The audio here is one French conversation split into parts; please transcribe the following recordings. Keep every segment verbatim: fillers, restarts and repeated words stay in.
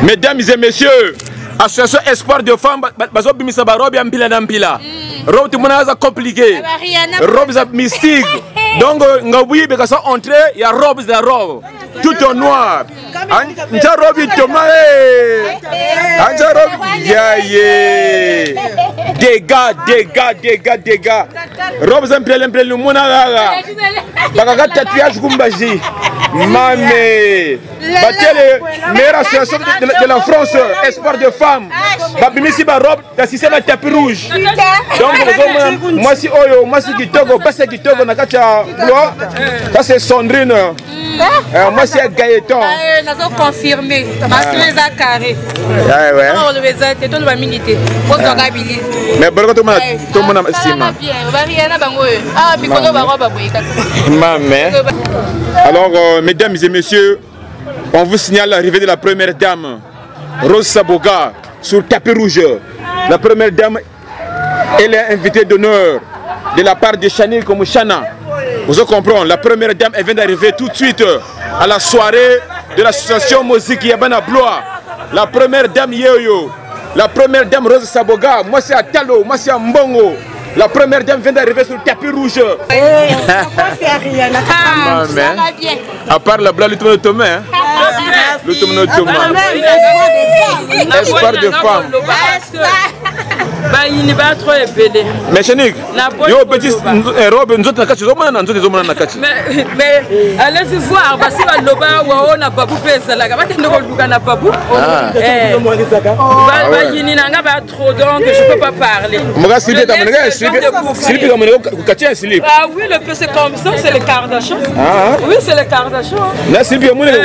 Mesdames et messieurs, association Espoir de femmes, bazo bimisa ba robe ya mpila na mpila. Robe tout monde compliqué. Robe za mystique. Donc ngabuyi be kasa entrer ya robe za robe. Tout en noir. Anja robe tomae. Anja robe ya ye. Dégâts, dégâts, dégâts, dégâts. Robe za mpila mpila lumona gaga. Bakaga tatouage kumbaji. Mamé. Batele meilleure association de, de, de la France, Espoir de femmes. Babimisi ba robe da système à tapis rouge. Donc moi si oyo, moi si Gitogo, pas c'est Gitogo na kacha blois. Ça c'est Sandrine. Euh, moi c'est Gaëtan. Ah, nous avons confirmé. Parce que les a carré. Ouais ouais. On le faisait, tout le monde milité. Pour s'organiser. Mais bon tout le monde, tout le monde estime. Ah, puis qu'on va robe Mamé. Alors euh, mesdames et messieurs, on vous signale l'arrivée de la première dame, Rose Saboga, sur tapis rouge. La première dame, elle est invitée d'honneur de la part de Chanel comme Chana. Vous comprenez, la première dame, elle vient d'arriver tout de suite à la soirée de l'association Musique Yabana Blois. La première dame Yeyo, la première dame Rose Saboga, moi c'est à Talo, moi c'est à Mbongo. La première dame vient d'arriver sur le tapis rouge. Ah, ça va bien. À part la blague, le Thomas. Le Thomas. Espoir de femme. Il n'est pas trop épelé. Mais Chenik, yo petit robe, nous autres, nous autres, mais allez-y voir, parce que on n'a pas coupé ça. Là, on n'a pas coupé. Il n'y a pas trop, donc je ne peux pas parler. Ah oui, le peu c'est comme ça, c'est le Kardashian. Oui, c'est le Kardashian. Là, c'est bien, moi,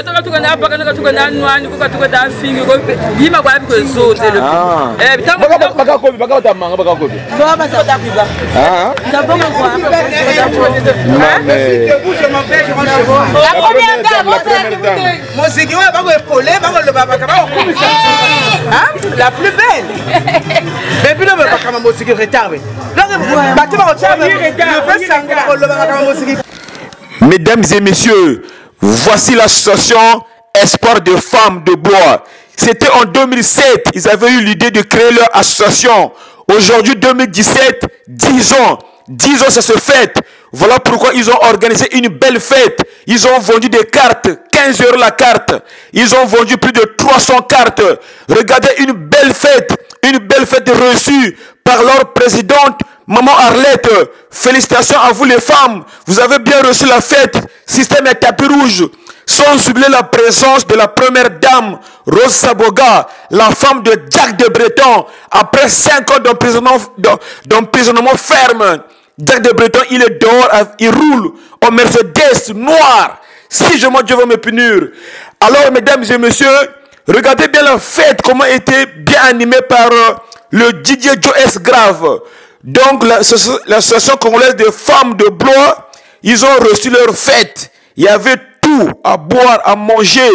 la plus belle. Mais puis non, mais pas comme musique retard. Mesdames et messieurs, voici l'association Espoir de femmes de Blois. C'était en deux mille sept, ils avaient eu l'idée de créer leur association. Aujourd'hui, deux mille dix-sept, dix ans. dix ans, ça se fête. Voilà pourquoi ils ont organisé une belle fête. Ils ont vendu des cartes, quinze euros la carte. Ils ont vendu plus de trois cents cartes. Regardez une belle fête, une belle fête reçue par leur présidente, Maman Arlette. Félicitations à vous les femmes. Vous avez bien reçu la fête. Système et tapis rouge. Sans oublier la présence de la première dame, Rose Saboga, la femme de Jack de Breton. Après cinq ans d'emprisonnement ferme, Jack de Breton, il est dehors, il roule en Mercedes noir. Si je m'en Dieu va me punir. Alors, mesdames et messieurs, regardez bien la fête, comment était bien animée par euh, le D J Joe S. Grave. Donc, l'association congolaise des femmes de Blois, ils ont reçu leur fête. Il y avait tout à boire, à manger.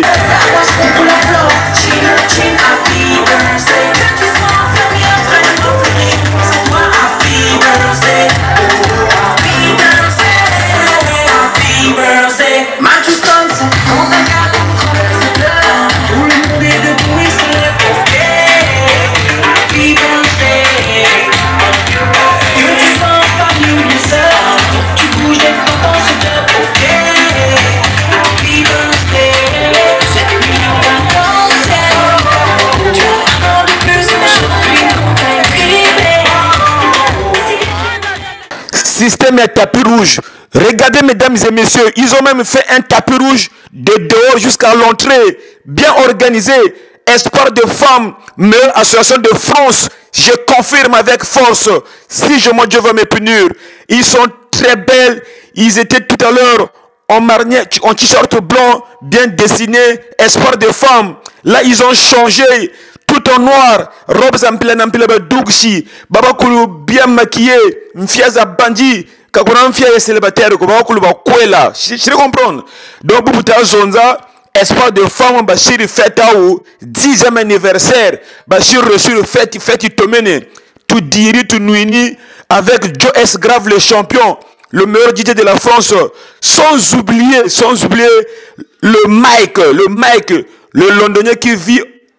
Système et tapis rouge. Regardez, mesdames et messieurs, ils ont même fait un tapis rouge de dehors jusqu'à l'entrée. Bien organisé. Espoir de femmes, meilleure association de France. Je confirme avec force. Si je m'en Dieu va me punir. Ils sont très belles. Ils étaient tout à l'heure en marnier, en t-shirt blanc, bien dessiné. Espoir de femmes. Là, ils ont changé. Tout en noir, robes en plein en plein dougsi, babakulu bien maquillé, mfiaza bandi, kakuna mfia célibataire, babakulu ba kwela, je comprends. Donc bubuta zonza, espoir de femme bashir fête au dixième anniversaire, bashir reçu le fête fête tomene, tout diri tout nuini avec Joe S Grave le champion, le meilleur D J de la France, sans oublier, sans oublier le Mike, le Mike, le Londonien qui vit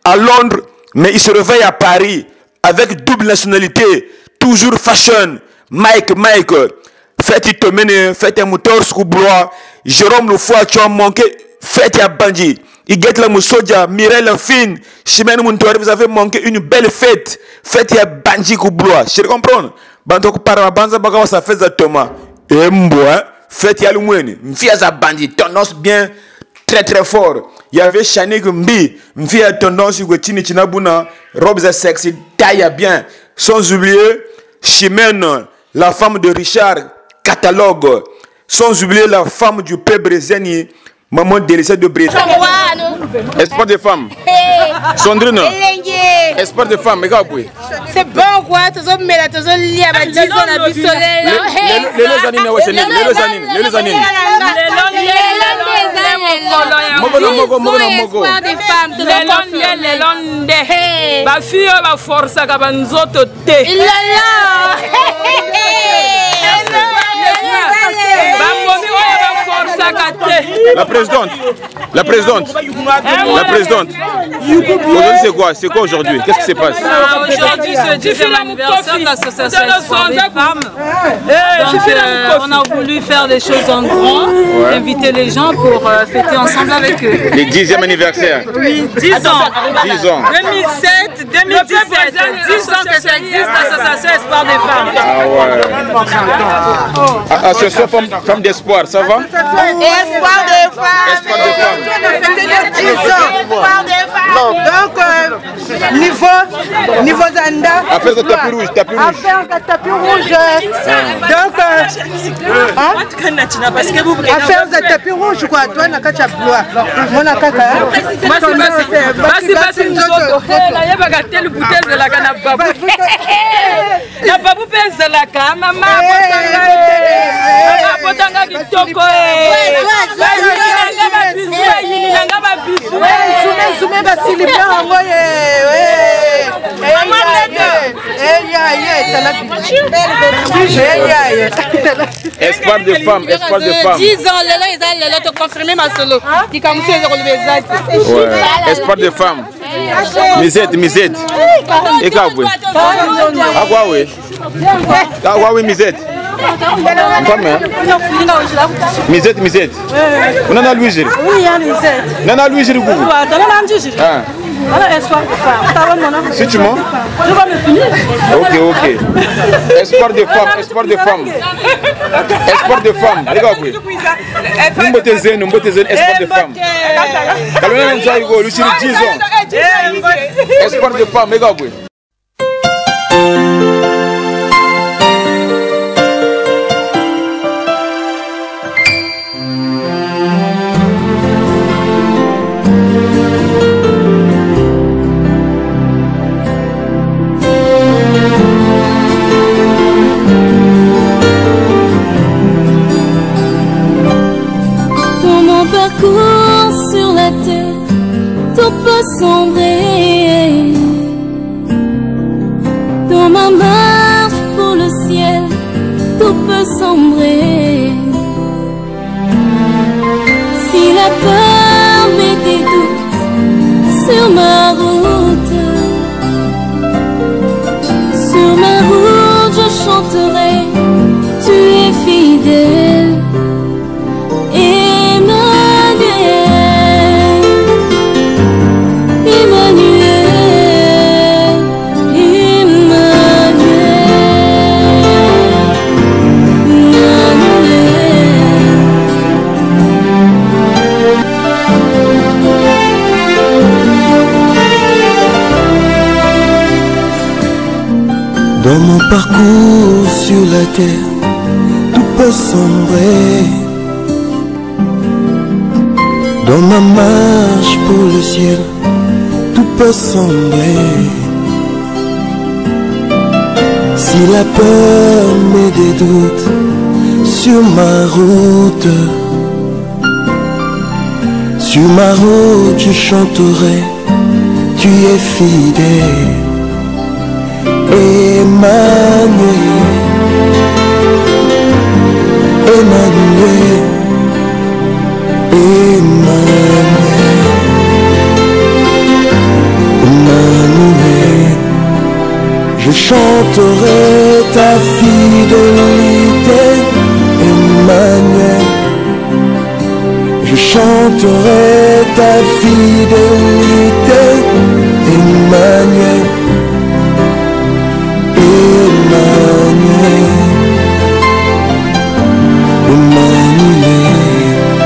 à Londres, mais il se réveille à Paris avec double nationalité, toujours fashion. Mike, Mike, faites il te mène, faites un moteur sous blois. Jérôme le foie, tu as manqué, faites à Bandit. Il guette la Moussodia, Mireille la fine, Chimène Mountoir, vous avez manqué une belle fête. Faites à Bandit sous blois. Je comprends. Bantok para banza bagawa ça fait za Thomas. Et moi, faites à l'ouene. M'fia za Bandit, tendance bien, très très fort. Il y avait Chanik Mbi, m'fia tendance que Tini Chinabuna, robes à sexy, taille bien. Sans oublier Chimène, la femme de Richard, catalogue. Sans oublier la femme du père Brezeni, maman délaissée de Brésil. Espoir de femmes. Sandrine. Espoir de femmes, regarde. C'est bon quoi, tu as mis la tu as lié à dix ans à du soleil. Les les années, les années, les années. Mogo mogo mogo mogo. Les londes, les londes. Ba fille ba force ka banzoto te. Il là. La présidente, la présidente, la présidente. Aujourd'hui c'est quoi? C'est quoi aujourd'hui? Qu'est-ce qui se passe? Aujourd'hui c'est le dixième anniversaire de l'association Espoir des femmes. Donc euh, on a voulu faire des choses en grand, ouais. Inviter les gens pour euh, fêter ensemble avec eux. Le dixième anniversaire? Oui, dix ans. dix ans. deux mille sept, deux mille dix-sept, dix ans que ça existe l'association Espoir des femmes. Ah ouais. Association Femmes d'Espoir, ça va? Espoir des femmes. Espoir des femmes. Espoir des femmes. Donc, euh, niveau, niveau Zanda. Affaire de tapis rouge, tapis rouge. Affaire de tapis rouge. Donc, euh, hein? Affaire de tapis rouge, quoi. Toi, n'a qu'à blois. Mon akaka. Basi basi basi nzoto. Na yeba gatel bouteille de la kana babu. Na babu pesa la kama mama potanga. Mama potanga kitoko eh. Espoir de femmes, espoir de femmes. dix ans, les gens, ils ont confirmé ma solo. Ils ont relevé ça. Ouais, espoir de femmes. Misette, misette. Et quoi, oui? Ah, quoi, oui? Ah, oui, misette. Misette, misette. On a Louis Giri. Oui, il y a misette. On a Louis Giri. Ah. Si tu mens? Je vais me punir. Ok, ok. Espoir de femmes, espoir de femmes. Espoir de femmes. Regarde, oui. Nous mettons zen, nous mettons zen, espoir de femmes. Quand on a déjà eu Louis Giri dix ans. Espoir de femmes, regarde, oui. Sur la terre, tout peut sombrer. Dans ma marche pour le ciel, tout peut sombrer. Si la peur met des doutes sur ma route, sur ma route je chanterai, tu es fidèle. Dans mon parcours sur la terre, tout peut sombrer. Dans ma marche pour le ciel, tout peut sombrer. Si la peur met des doutes sur ma route, sur ma route je chanterai, tu es fidèle. Emmanuel, Emmanuel, Emmanuel. chanterai ta fidélité, Emmanuel. Je chanterai ta fidélité, Emmanuel. Emmanuel. Emmanuel.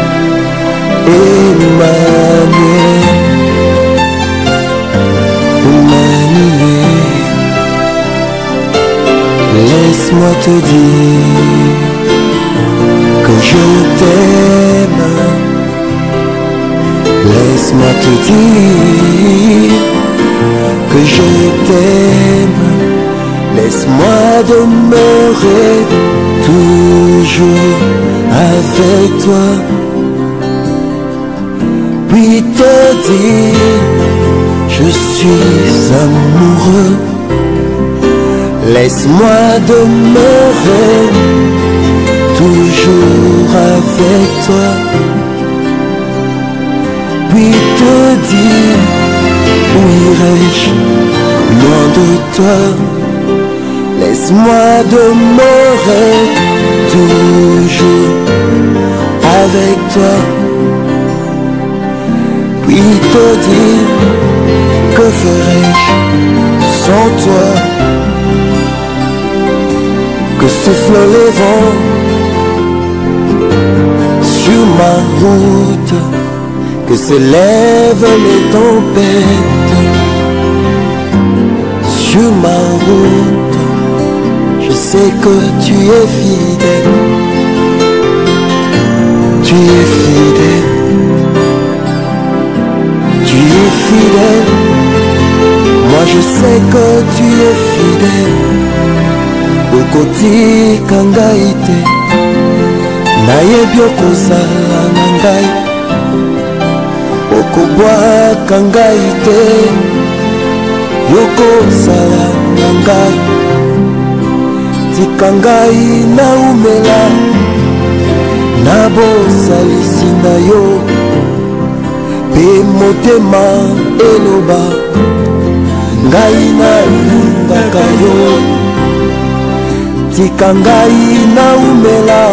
Emmanuel. Emmanuel. Laisse-moi te dire que je t'aime. Laisse-moi te dire que je t'aime. Laisse-moi demeurer toujours avec toi. Puis te dire, je suis amoureux. Laisse-moi demeurer toujours avec toi. Puis te dire, où irai-je loin de toi? Laisse-moi demeurer toujours avec toi. Puis te dire, que ferais-je sans toi? Que soufflent les vents sur ma route, que s'élèvent les tempêtes sur ma route. Je sais que tu es fidèle, tu es fidèle, tu es fidèle. Moi je sais que tu es fidèle. Okoti kangai te, nayebi okozala na ngai. Okobwa kangai te, yokozala na ngai. Tika ngai naumela, nabosalisi na yo. Pe motema eloba, ngai nalingaka yo. Tika ngai naumela,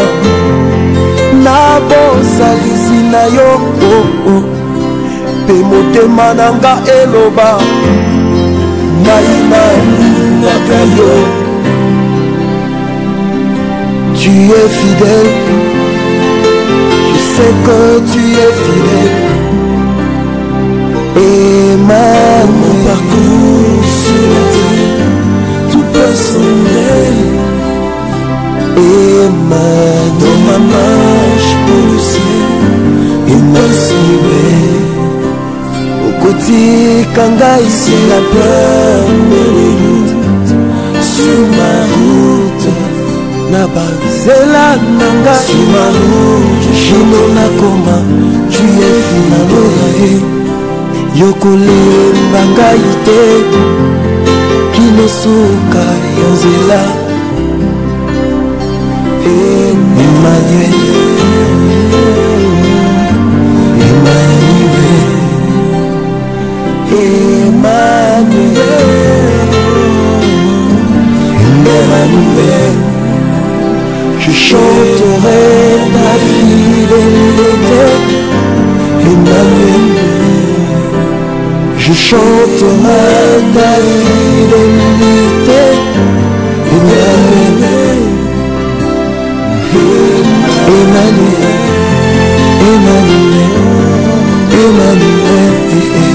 nabosalisi na yo. Oh, oh. Pe motema nanga eloba, ngai nalingaka yo. Tu es fidèle, je sais que tu es fidèle. Et ma mon parcours sur la terre, tout peut sombrer. Et ma dans ma marche pour le ciel, il me suivait. Au côté kangai c'est la peur de l'écoute sur ma route. Là-bas, c'est la nanga sur ma route. Chino nakoma, tu es fidèle. Yokole bangaite, kinosuka yonzela. Emmanuel, Emmanuel, Emmanuel, Emmanuel. Je chanterai ta fidélité, Emmanuel. Je chanterai ta fidélité, Emmanuel. Emmanuel, Emmanuel, Emmanuel, eh, eh.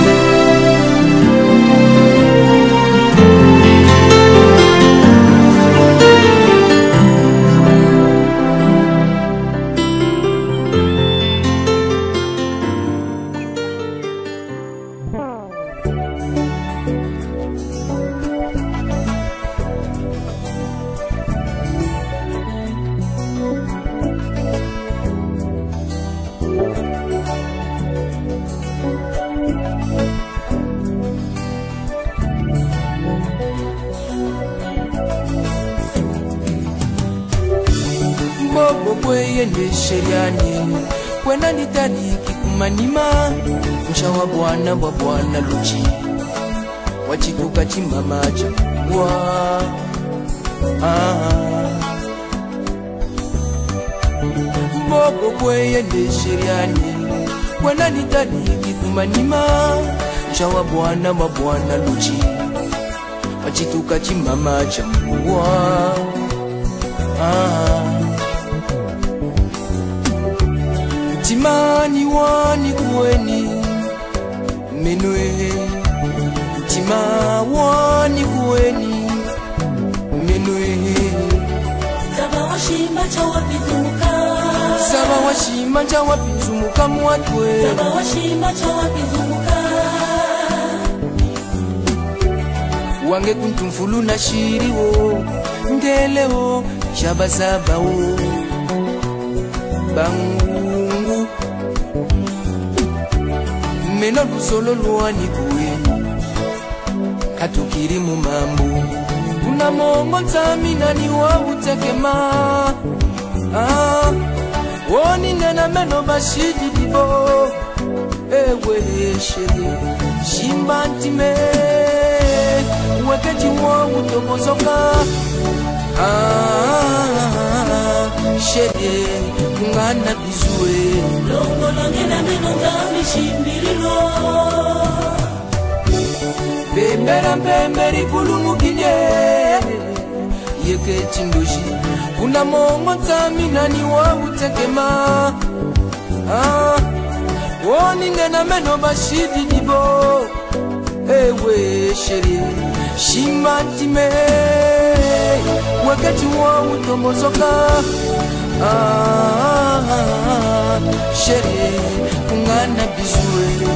Kwenda nitani kikumanima, mshawa bwana wa bwana luchi. wachituka chimama cha wa ah Moko kweye ndesheriani Kwenda nitadiki kumanima Chawa bwana mabwana luchi Wachituka chimama cha wa ah Timani wani kuweni Menwe Tima wani kuweni Menwe Saba washima chawa pizumuka Saba washima chawa pizumuka mwatwe Saba washima chawa pizumuka Wange kuntumfulu na shiri wo Ngele wo Shaba saba wo Bangungu Meno lusolo luwani kuweni Katukiri mu mambu Una mongo tamina ni wa utekema Ah Woni nena meno bashidi dibo Ewe shiri Shimbantime Wekeji mwa utokosoka Ah Shiri Ngana bizue Longo longena meno ngami shimbirilo Bembera mbemberi kulumukinye Yeke chindoshi Kuna mongo tamina ni wa utekema Ah Woni nena meno bashidi dibo Ewe sheri Shimantime Wakati wa utomosoka Ah Sheri Kungana bizue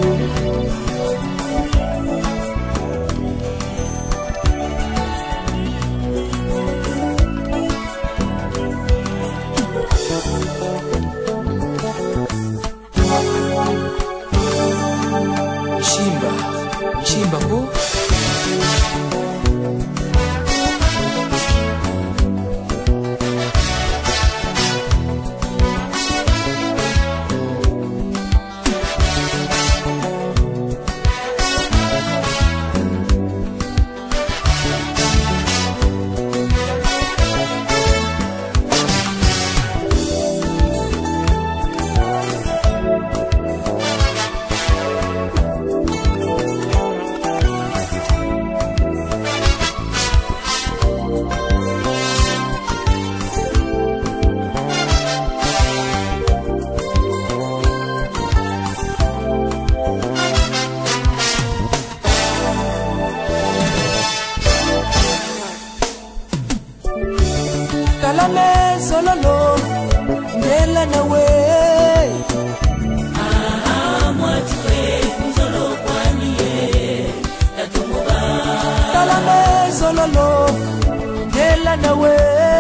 Chimba, chimba ko Kalame sololo Ngela na we Ah mwatwe Mzolo kwani ye Tatumoba Kalame sololo Ngela na we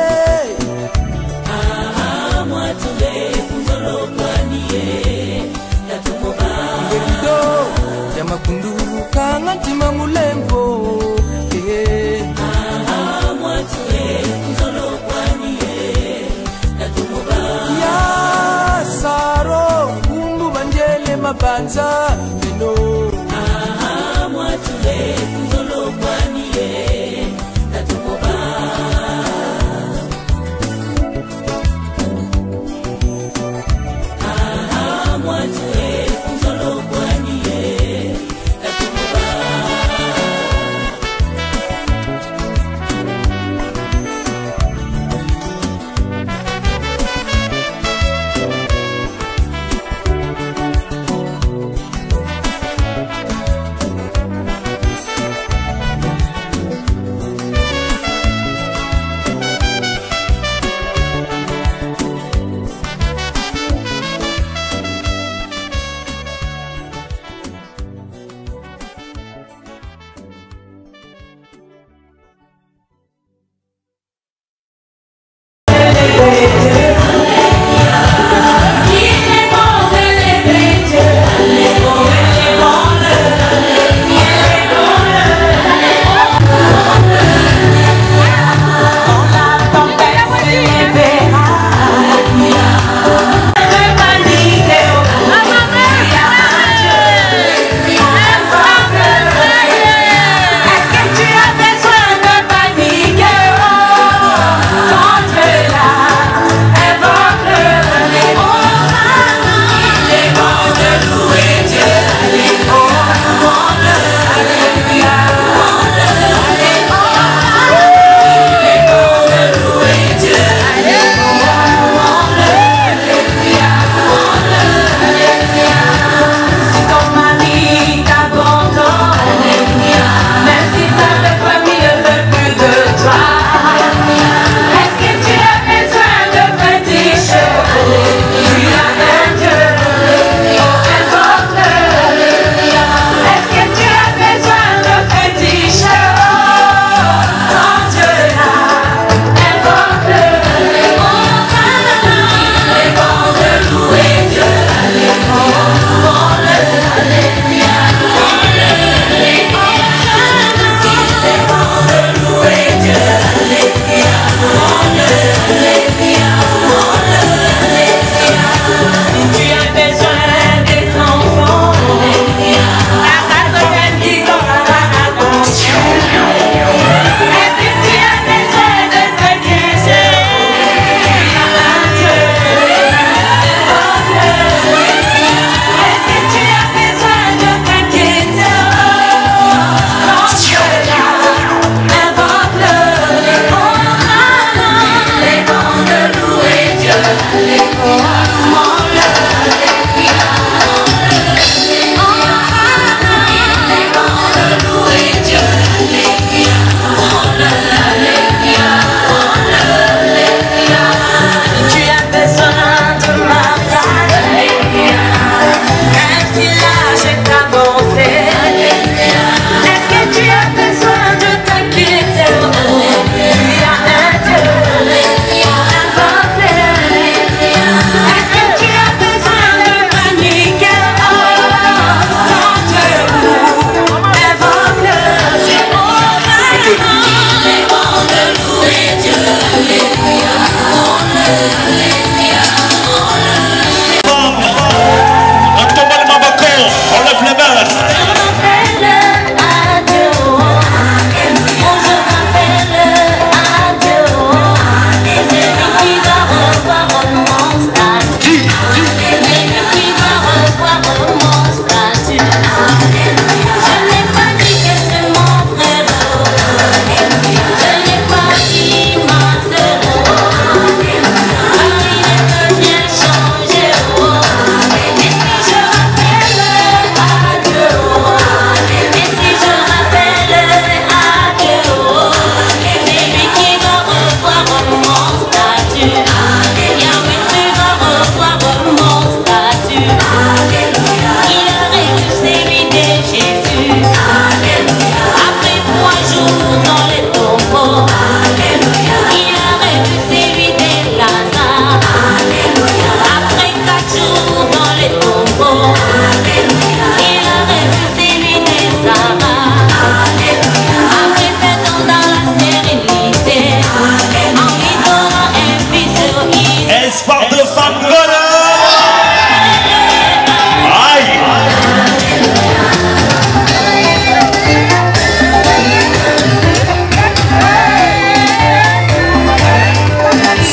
Ah mwatwe Mzolo kwani ye Tatumoba Ngelido Yamakundu Kangantima mulembo Eh Ah mwatwe Mzolo kwani ye Tatumoba Ya saro Kumbu banjele mabanza Meno Ah mwatwe Mzolo kwani ye Tatumoba Ah mwatwe Mzolo kwani ye Tatumoba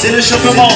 c'est l'échauffement.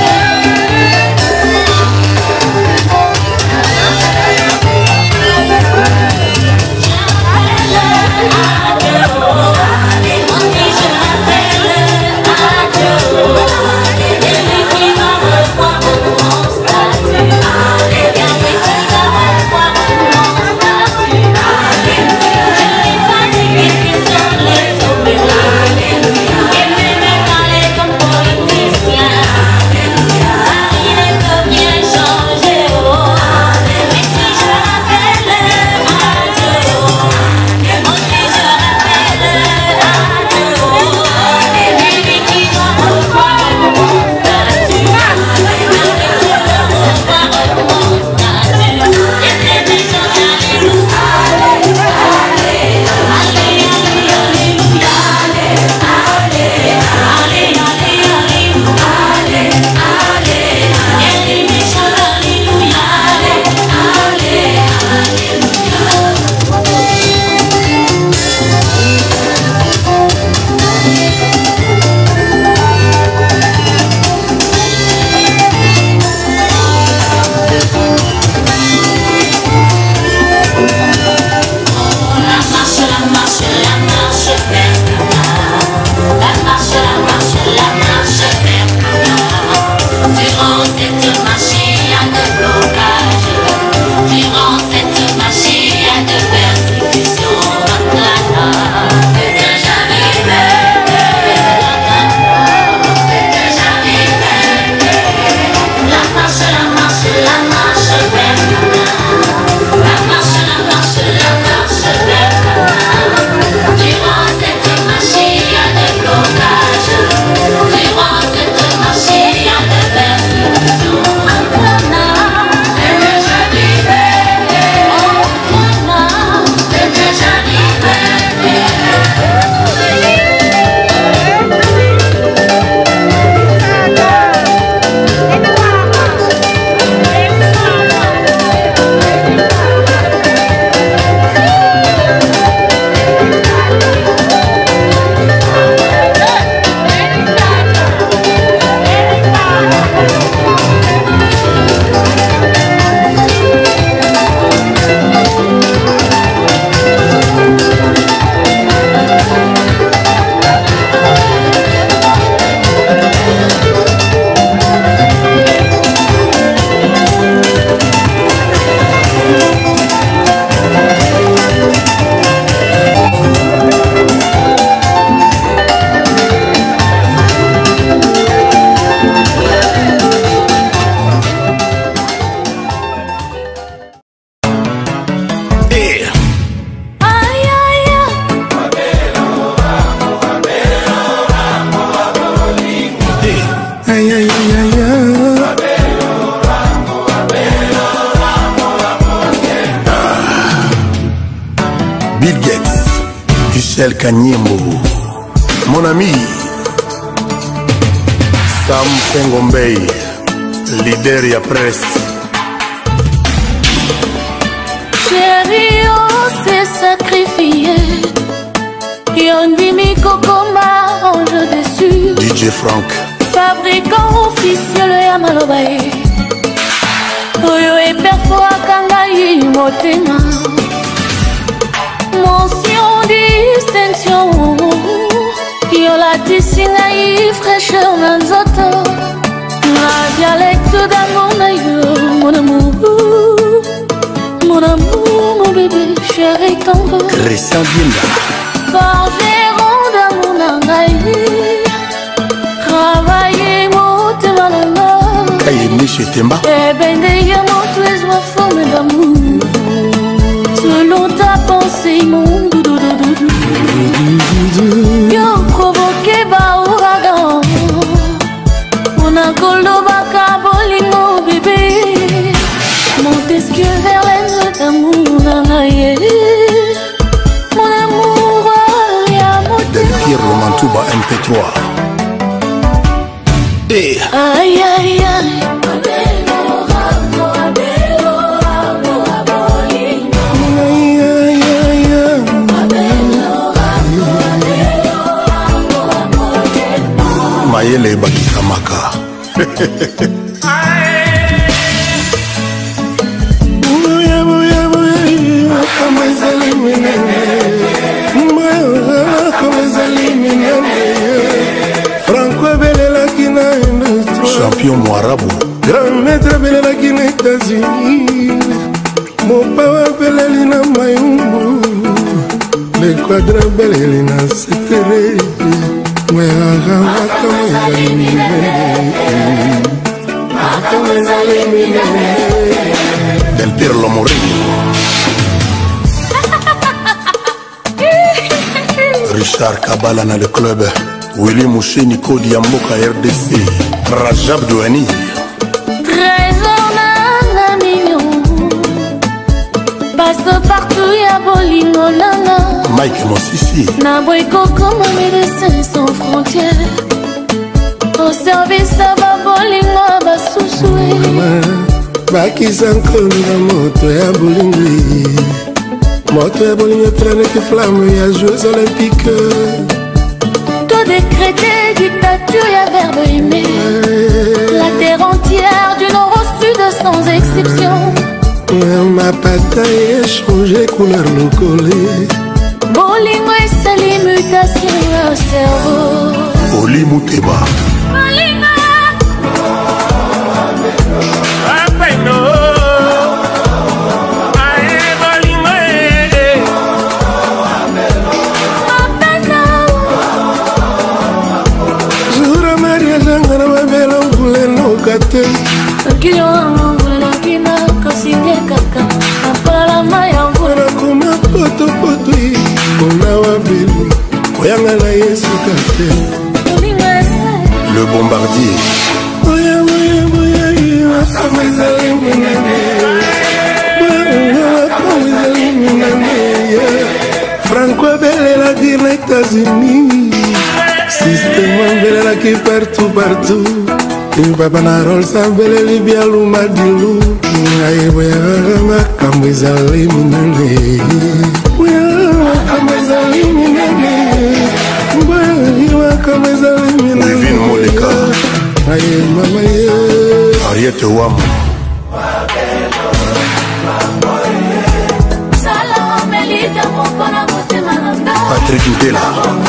Bill Gates, Michel Kanyembo, mon ami Sam Pengombei, leader ya presse. Chérie, on s'est sacrifié. Yondimi Kokoma, ange déçu. D J Frank, fabricant officiel ya malobae. Oyo e perfo akangai motema. Mention distinction. Yola tisingai fraîcheur nanzoto. La dialecte d'amour na yo, mon amour. Mon amour, mon bébé, chéri tendre. Christian Bienda, Forgeron d'amour nangai. Travailler motema nanga. Kayemi Chetemba, Et ben d'ailleurs mon tous ma forme d'amour. Selon ta pensée, mon doudou doudou. Yo provoqué ba ouragan. Mon ankolo baka bolingo bébé. Montesquieu vers l'aine d'amour nangaye. Mon amour ya motema. Pierre Romantouba M P trois. Et Aïe aïe aïe. mayele ebakisamaka. Franco belelaki na industrie, champion moarabu, grand maître belelaki na États-Unis, mopawa beleli na mayumbu, le quadra beleli na setere, mwera waka mwezali minene, waka mwezali minene. Del Pirlo Morini, Richard Kabala na le club, Willy Mouché Nico Diamboka R D C, Rajab Douani, Trésor nana mignon, passe partout y'a bolingo nana, Mike Mosisi, na boyko comme un médecin sans frontières, au service à ba bolingo ba sousoué. Bakisa nkolo na moto ya bolingo, moto ya bolingo planète flamme ya Jeux Olympiques. Tout décrété, dictature, y'a verbe aimé. La terre entière du nord au sud sans exception. Ma bataille est changée couleur locolé. Bolingo et sa mutation au cerveau. Oli Mouteba, Bolingo. le bombardier, Franco belelaki na États-Unis, système belelaki partout partout. Papa na Rolls beleli bialuma dilu, ngai boya makambo ezali minene, makambo ezali minene, makambo ezali minene. Wivin Moleka, aye mama ye, Ariette Wam, Patrick Ntela,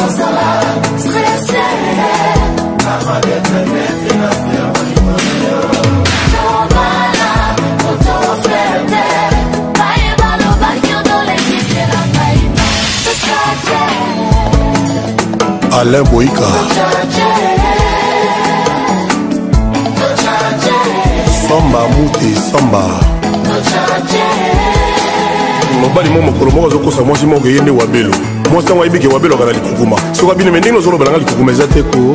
Alain Boïka, Samba Mouté Samba, mobali mo mokolo moko azokosa mwasi moko eyende wabelo mwasi yango ayebike wabelo akala likukuma soki abino me ndenge ozolobelanga likukuma eza te ko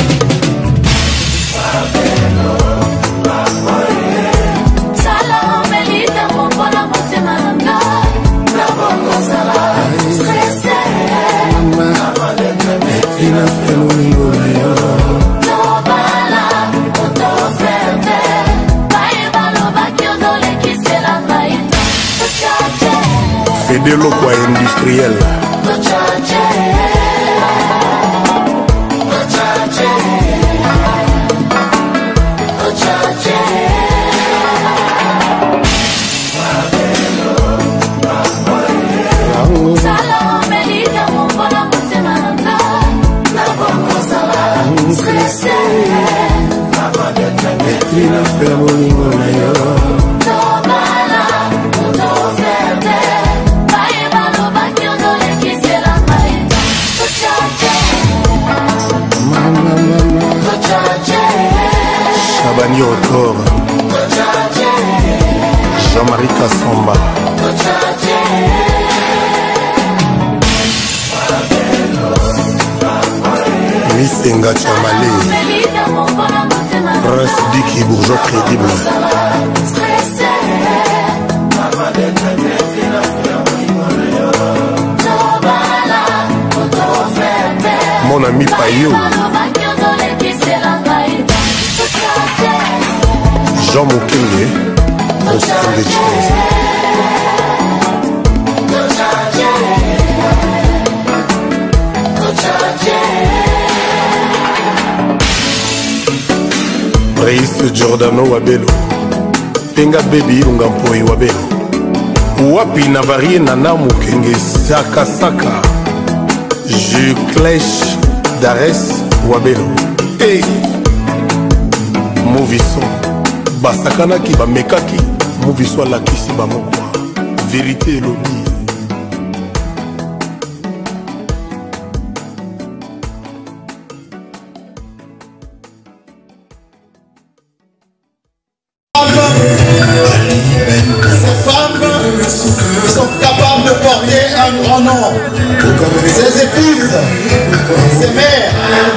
Fede Lokwa industriel Chabani Otor, Jean-Marie Kassamba, Missenga Chamale, Prince Diki Bourgeois crédible, mon ami Payou, Jean Moukenge, Austin de Chase. Fabrice Giordano Wabelo Penga Baby Ungampoi Wabelo Wapi Navarie Nana Mukenge Saka Saka Je Clèche Dares Wabelo Hey Moviso Basakana ki bamekaki Moviso alakisi bamokwa Vérité lobby Ces femmes, ils sont capables de porter un grand nom. Ces épouses, ces mères.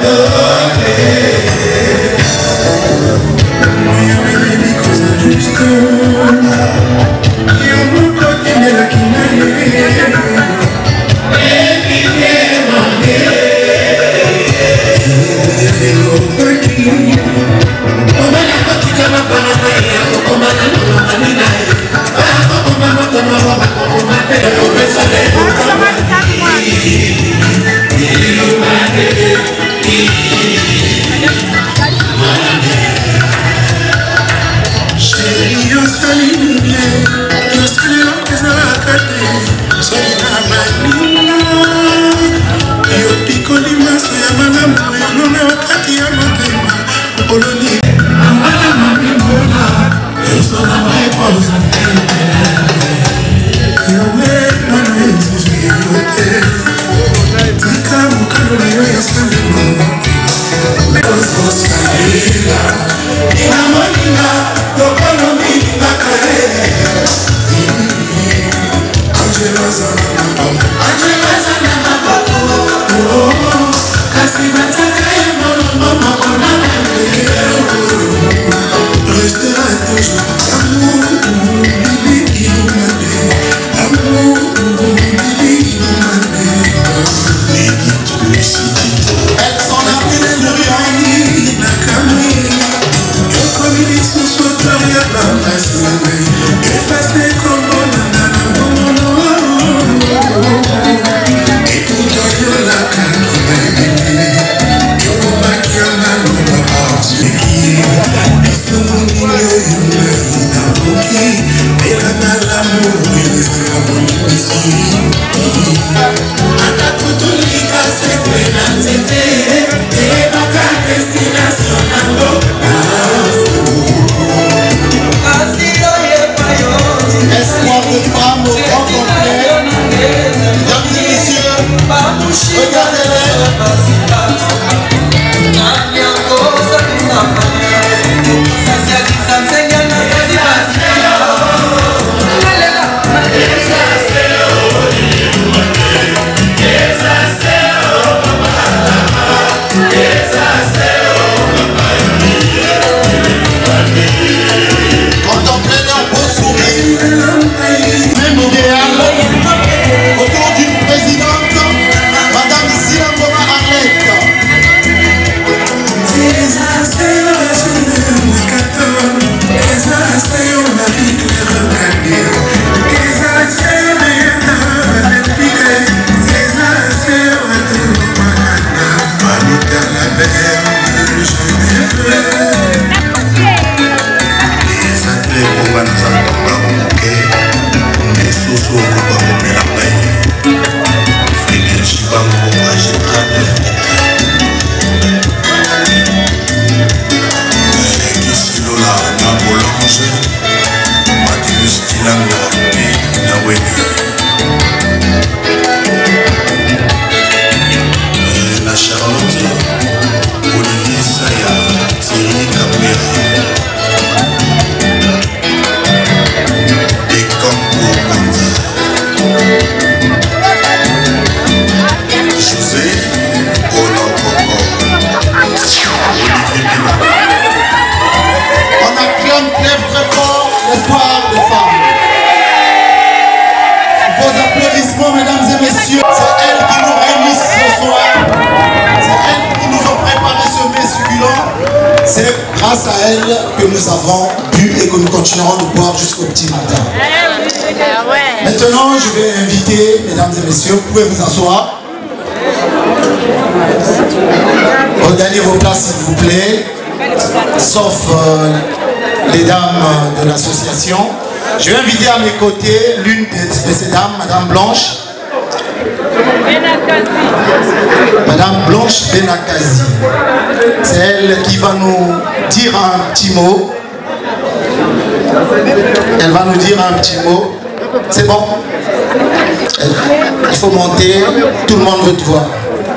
C'est grâce à elle que nous avons bu et que nous continuerons de boire jusqu'au petit matin. Maintenant, je vais inviter, mesdames et messieurs, vous pouvez vous asseoir. Regagnez vos places, s'il vous plaît. sauf euh, les dames de l'association. Je vais inviter à mes côtés l'une de ces dames, Madame Blanche. Madame Blanche Benakazi. C'est elle qui va nous dire un petit mot. Elle va nous dire un petit mot. C'est bon? Il faut monter, tout le monde veut te voir.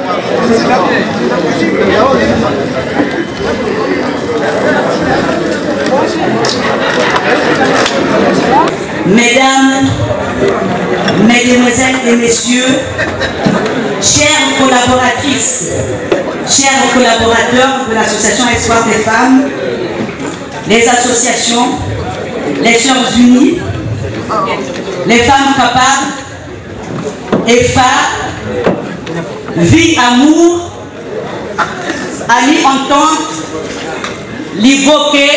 Mesdames, Mesdemoiselles et Messieurs, chères collaboratrices, chers collaborateurs de l'association Espoir des femmes, les associations, les Sœurs Unies, les femmes capables, E F A, Vie Amour, Amis Entente, Liboké,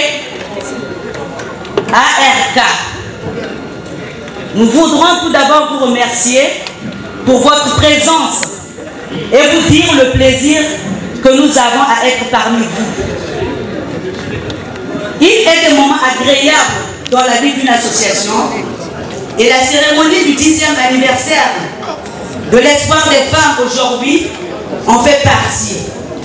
A R K. Nous voudrons tout d'abord vous remercier pour votre présence et vous dire le plaisir que nous avons à être parmi vous. Il est des moments agréables dans la vie d'une association et la cérémonie du dixième anniversaire de l'Espoir des femmes aujourd'hui en fait partie.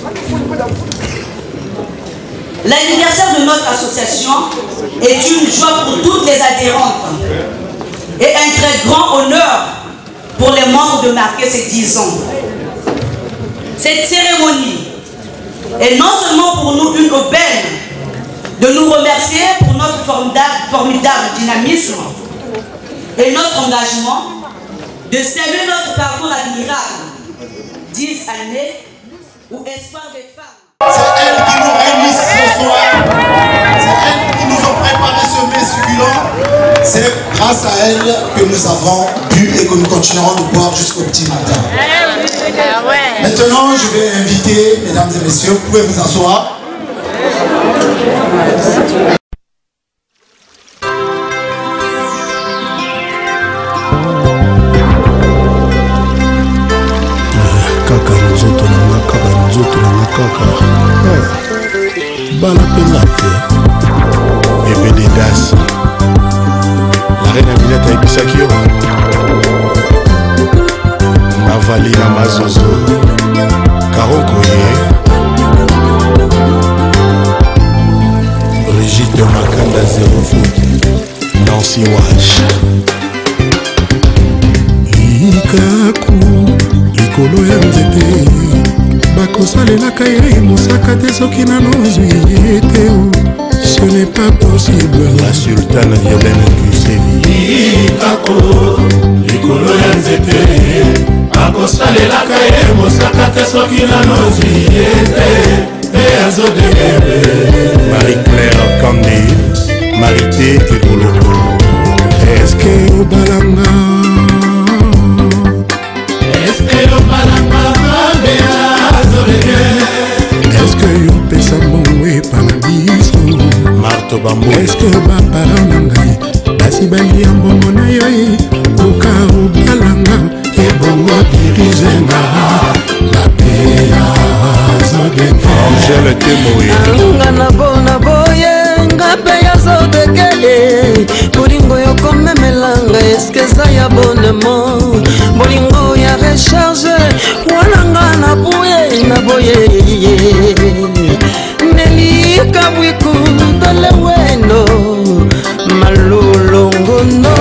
L'anniversaire de notre association est une joie pour toutes les adhérentes et un très grand honneur pour les membres de marquer ces dix ans. Cette cérémonie est non seulement pour nous une aubaine de nous remercier pour notre formidable, formidable dynamisme et notre engagement, de saluer notre parcours admirable, dix années où Espoir des femmes. C'est elle qui nous réunit ce soir, c'est elle qui nous a préparé ce mets succulent. C'est grâce à elle que nous avons bu et que nous continuerons de boire jusqu'au petit matin. Maintenant, je vais inviter, mesdames et messieurs, vous pouvez vous asseoir. Kaka nzoto nanga kaka nzoto nanga kaka bala penate bébé des das la reine Aminata ebisaki yo Navali na mazozo Karokoye Brigitte de Makanda zéro foot Nancy Wash Ikaku likolo ya nzete bakosalelaka ye mosaka te soki nano ozwi ye te. Ce n'est pas possible. La sultane Yolène Kusevi Ikako likolo ya nzete bakosalelaka ye mosaka te soki nano ozwi ye te pe azodegebe. Marie-Claire Kandé Marité Evoloko. Est-ce que obalanga est-ce que yo pesa mbongo epana biso marto bambo est-ce que bapara na ngai basi balia mbongo na yo oka obalanga ebongo dirizenga lapea zodeke Angèle Temoye anga na bona boye ngape ya zodeke bolingo yokomemelanga eske eza ya bonemo bolingo ya recharge wananga na boye na boye nelika bwiku tole wendo malulongono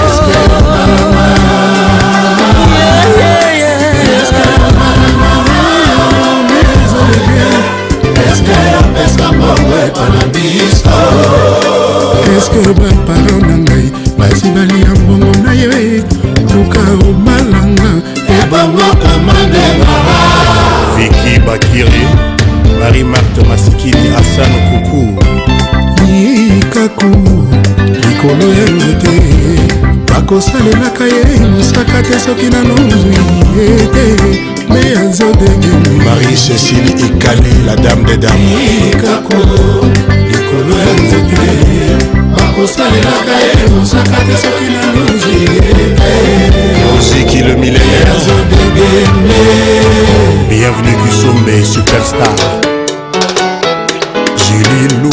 est-ce que bapara na ngai basi balia mbongo na yo luka obalanga ebongo komandenga. Vicky Bakiri Marie-Marthe Masikini Hassan Koukou Ikaku likolo ya nzete bakosalelaka ye mosaka te soki nano ozwi ye te me azodenge. Marie-Cécile Ikali la dame des dames Ikaku likolo ya nzete bakosalelaka ye mosaka te soki nano ozwi ye te Oziki le millénaire azodenge. Bienvenue Kusombe Superstar Julie Lou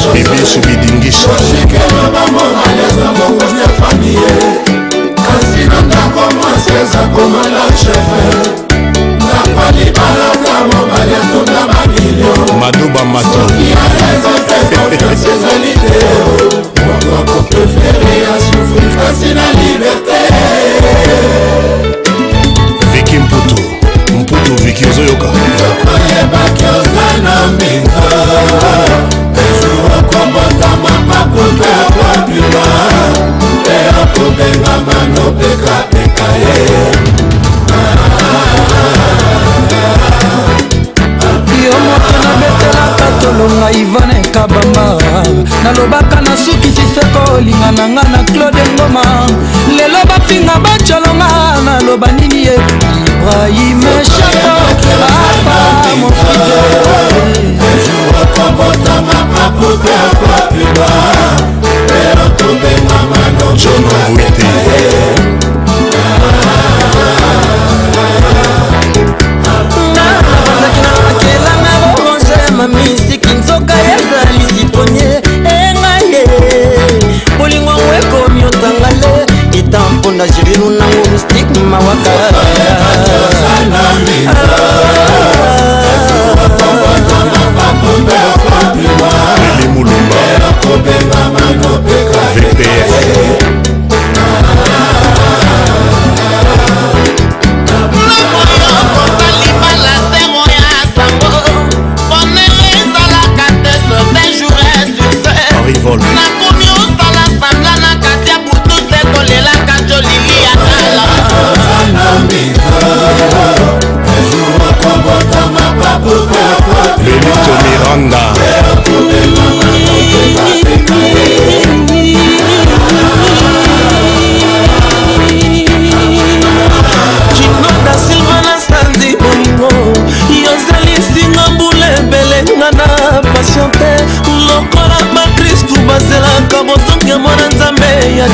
Bébé Soubidingisha Madouba Mato Vicky Mputu Mputu Vicky Ozoyoka tolonga Ivane Kabamba nalobaka na suki siseko olinga na nga na Claude Ngoma lelo bapinga bacholonga naloba nini ye Ibrahim Chato apa mofide John Wete misiki nzoka ezali siponye engaye bolingo ekomi otangale etamponda jiriru nango mystique mawaka Lili Mulumba V P S Rivol nakomi osala sanga na kati ya butu se kolelaka jolili ya tala Benito Miranda Chinoda Silva na Sandy Bongo yozali singa mbule belenga na patiente lokola bakristu bazelaka bozongi ya mwana nzambe ya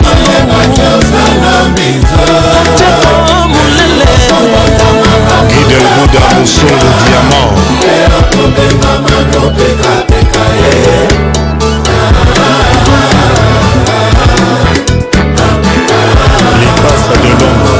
jamatulunguceko mulele Guidel Bouda Moussongo Diamant Les passes de l'ombre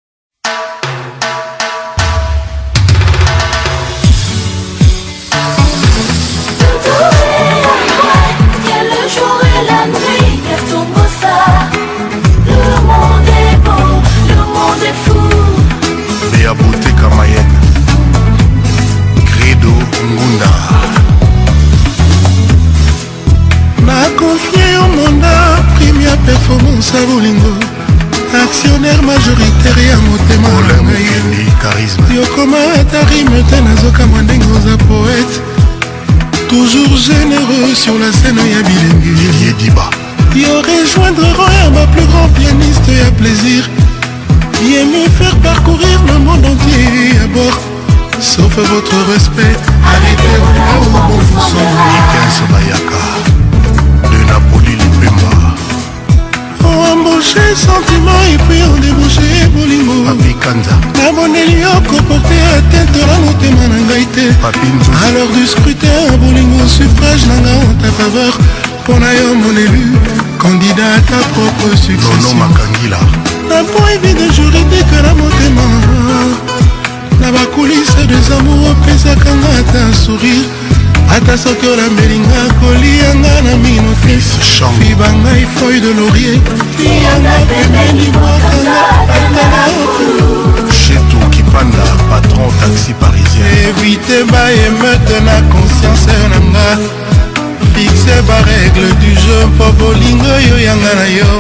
performance à bolingo actionnaire majoritaire ya motema charisme yokoma ata rime te nazokamwa ndenge oza poète toujours généreux sur la scène ya bilengi Yediba yo rejoindre ya ma plus grand pianiste ya plaisir y aimer faire parcourir le monde entier à bord sauf votre respect arrêtez-vous là où bon vous sommes Ikense Bayaka de Napoli Lipemba embauché sentiment et puis on débouché bolingo Papikanza naboneli yo koporte atteinte la motema na ngai te alors du scrutin bolingo suffrage nanga en ta faveur mpona yo mon élu candidat à ta propre succession Makangila na point vide juridique na motema na bakulise des amours opesaka nga ata sourire ata soki olambelinga kolianga na mino fiba ngai feuille de laurier yanga pembeni mwakanga atala Chetou Kipanda patron taxi parisien évite baemeute na conscience nanga fixe barègle du jeu mpo bolingo yo yanga na yo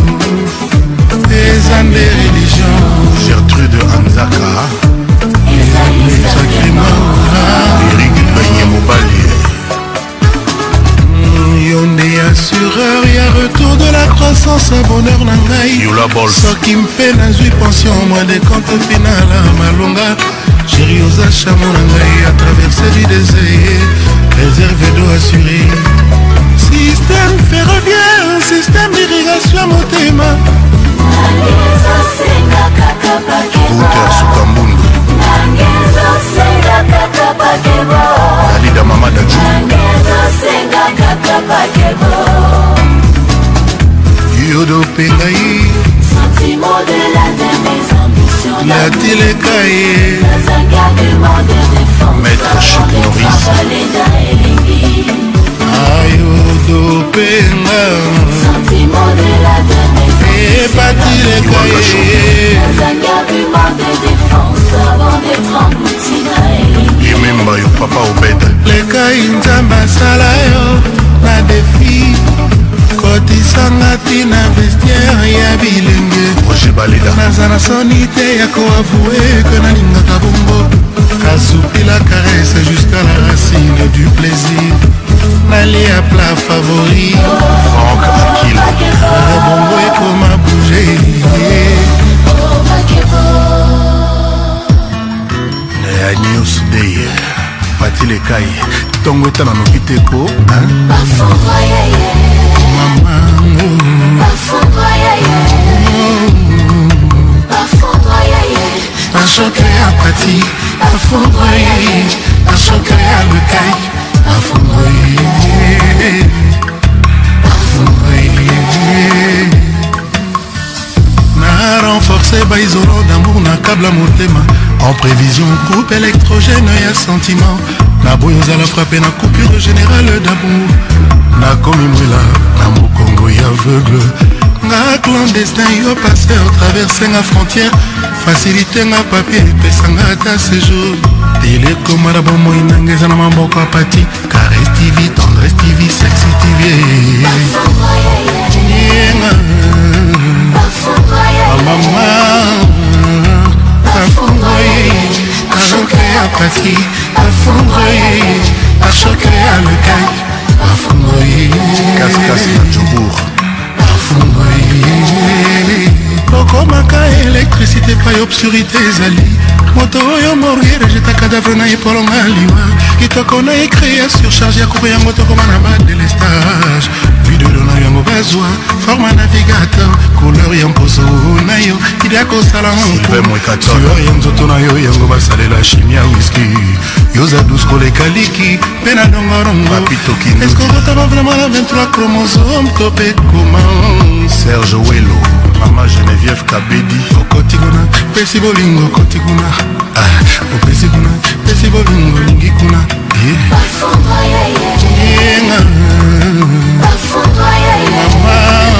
eza nde religion Gertrude Anzaka Eric Bagné Mobali yo nde assureur ya retour de la croissance à bonheur na ngai soki mpe nazwi pension moins de compte final à malonga chéri oza chamo na ngai à traverser du désert réserve d'eau assurée système ferroviaire système d'irrigation à motema Bouter Sukambundu Alida Mama Dadju Yodo Pengai, sentiment de la de mes ambitions. Yatile Kaye, Maître Chouk Maurice. Ayodo Penga, sentiment de la de mes ambitions. Patile Kaye, argument de défense avant d'être englouti. Yememba yo papa Obed. Le Kaye Nzamba Salayo, na défi. Kotisanga tina vestiaire ya bilenge naza na soni te ya koavoué que nalingaka bongo kasupi la caresse jusqu'à la racine du plaisir nali à plat favori Franck Akil bongo ekoma bouge ya news day pati lekai tongo eta na noki teko un choqué à pati, un fondroyer, un choqué à le caille, un fondroyer, un fondroyer. Na renforcé by isolant d'amour, na câble à motema, en prévision groupe électrogène et sentiment. Na boyoza la frappé, na coupure générale d'amour. Na komimwela, na mokongo y aveugle. Na clandestin yo passé au traverser la frontière. Facilité na papier, pesanga ta séjour. Télécom arabo moïna ngeza na mamboko apati. Caresse T V, tendresse T V, sexy T V. Maman, afondroyé, à choquer apati, afondroyé, à choquer à le caille, afondroyé. Casse-casse na Djobour. Okomaka électricité pas obscurité ezali moto oyo morgere jeta cadavre na epolonga liwa kitoko na écrit surcharge ya kuko yango tokoma na badelestage video na yango bazwa forme navigateur couleur ya mposo na yo idia kosala tueur ya nzoto na yo yango basalela chimie ya whisky yoza douce koleka liki mpe na dongorongo est-ce qu'on retaba vraiment la vingt-trois chromosome tope comment Serge Welo, Mama Geneviève Kabedi. Okotiguna, pesi bolingo kotiguna. Ah, opesiguna, pesi bolingo lingikuna. Yeah. Mama,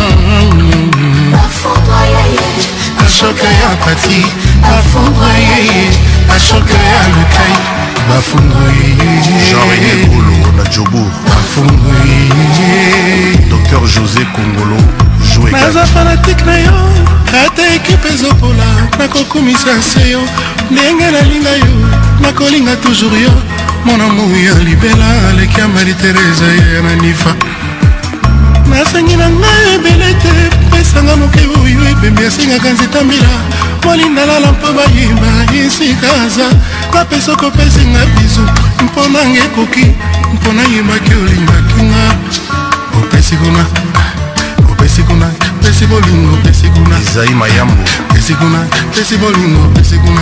a choqué à pati, a fondroyé, a choqué à le caille, a fondroyé. Jean-René Golo, na Djobour. A fondroyé. Docteur José Kongolo. naza fanatique na yo ata ekipe ezopola nakokumisa se yo ndenge nalinga yo nakolinga toujours yo mona moi ya libela aleki ya Marie Teresa ya na nifa nasengi na ngai ebele te pesanga moke oyo ebembi asengaka nzeta mbila molinda lala mpo bayeba esika aza napesa kopesinga bizu mpo nanga ekoki mpo nayebaki olingakinga opesikuna Pesikuna, pesibolingo, pesikuna. Isaïe Mayambo. Pesikuna, pesibolingo, pesikuna.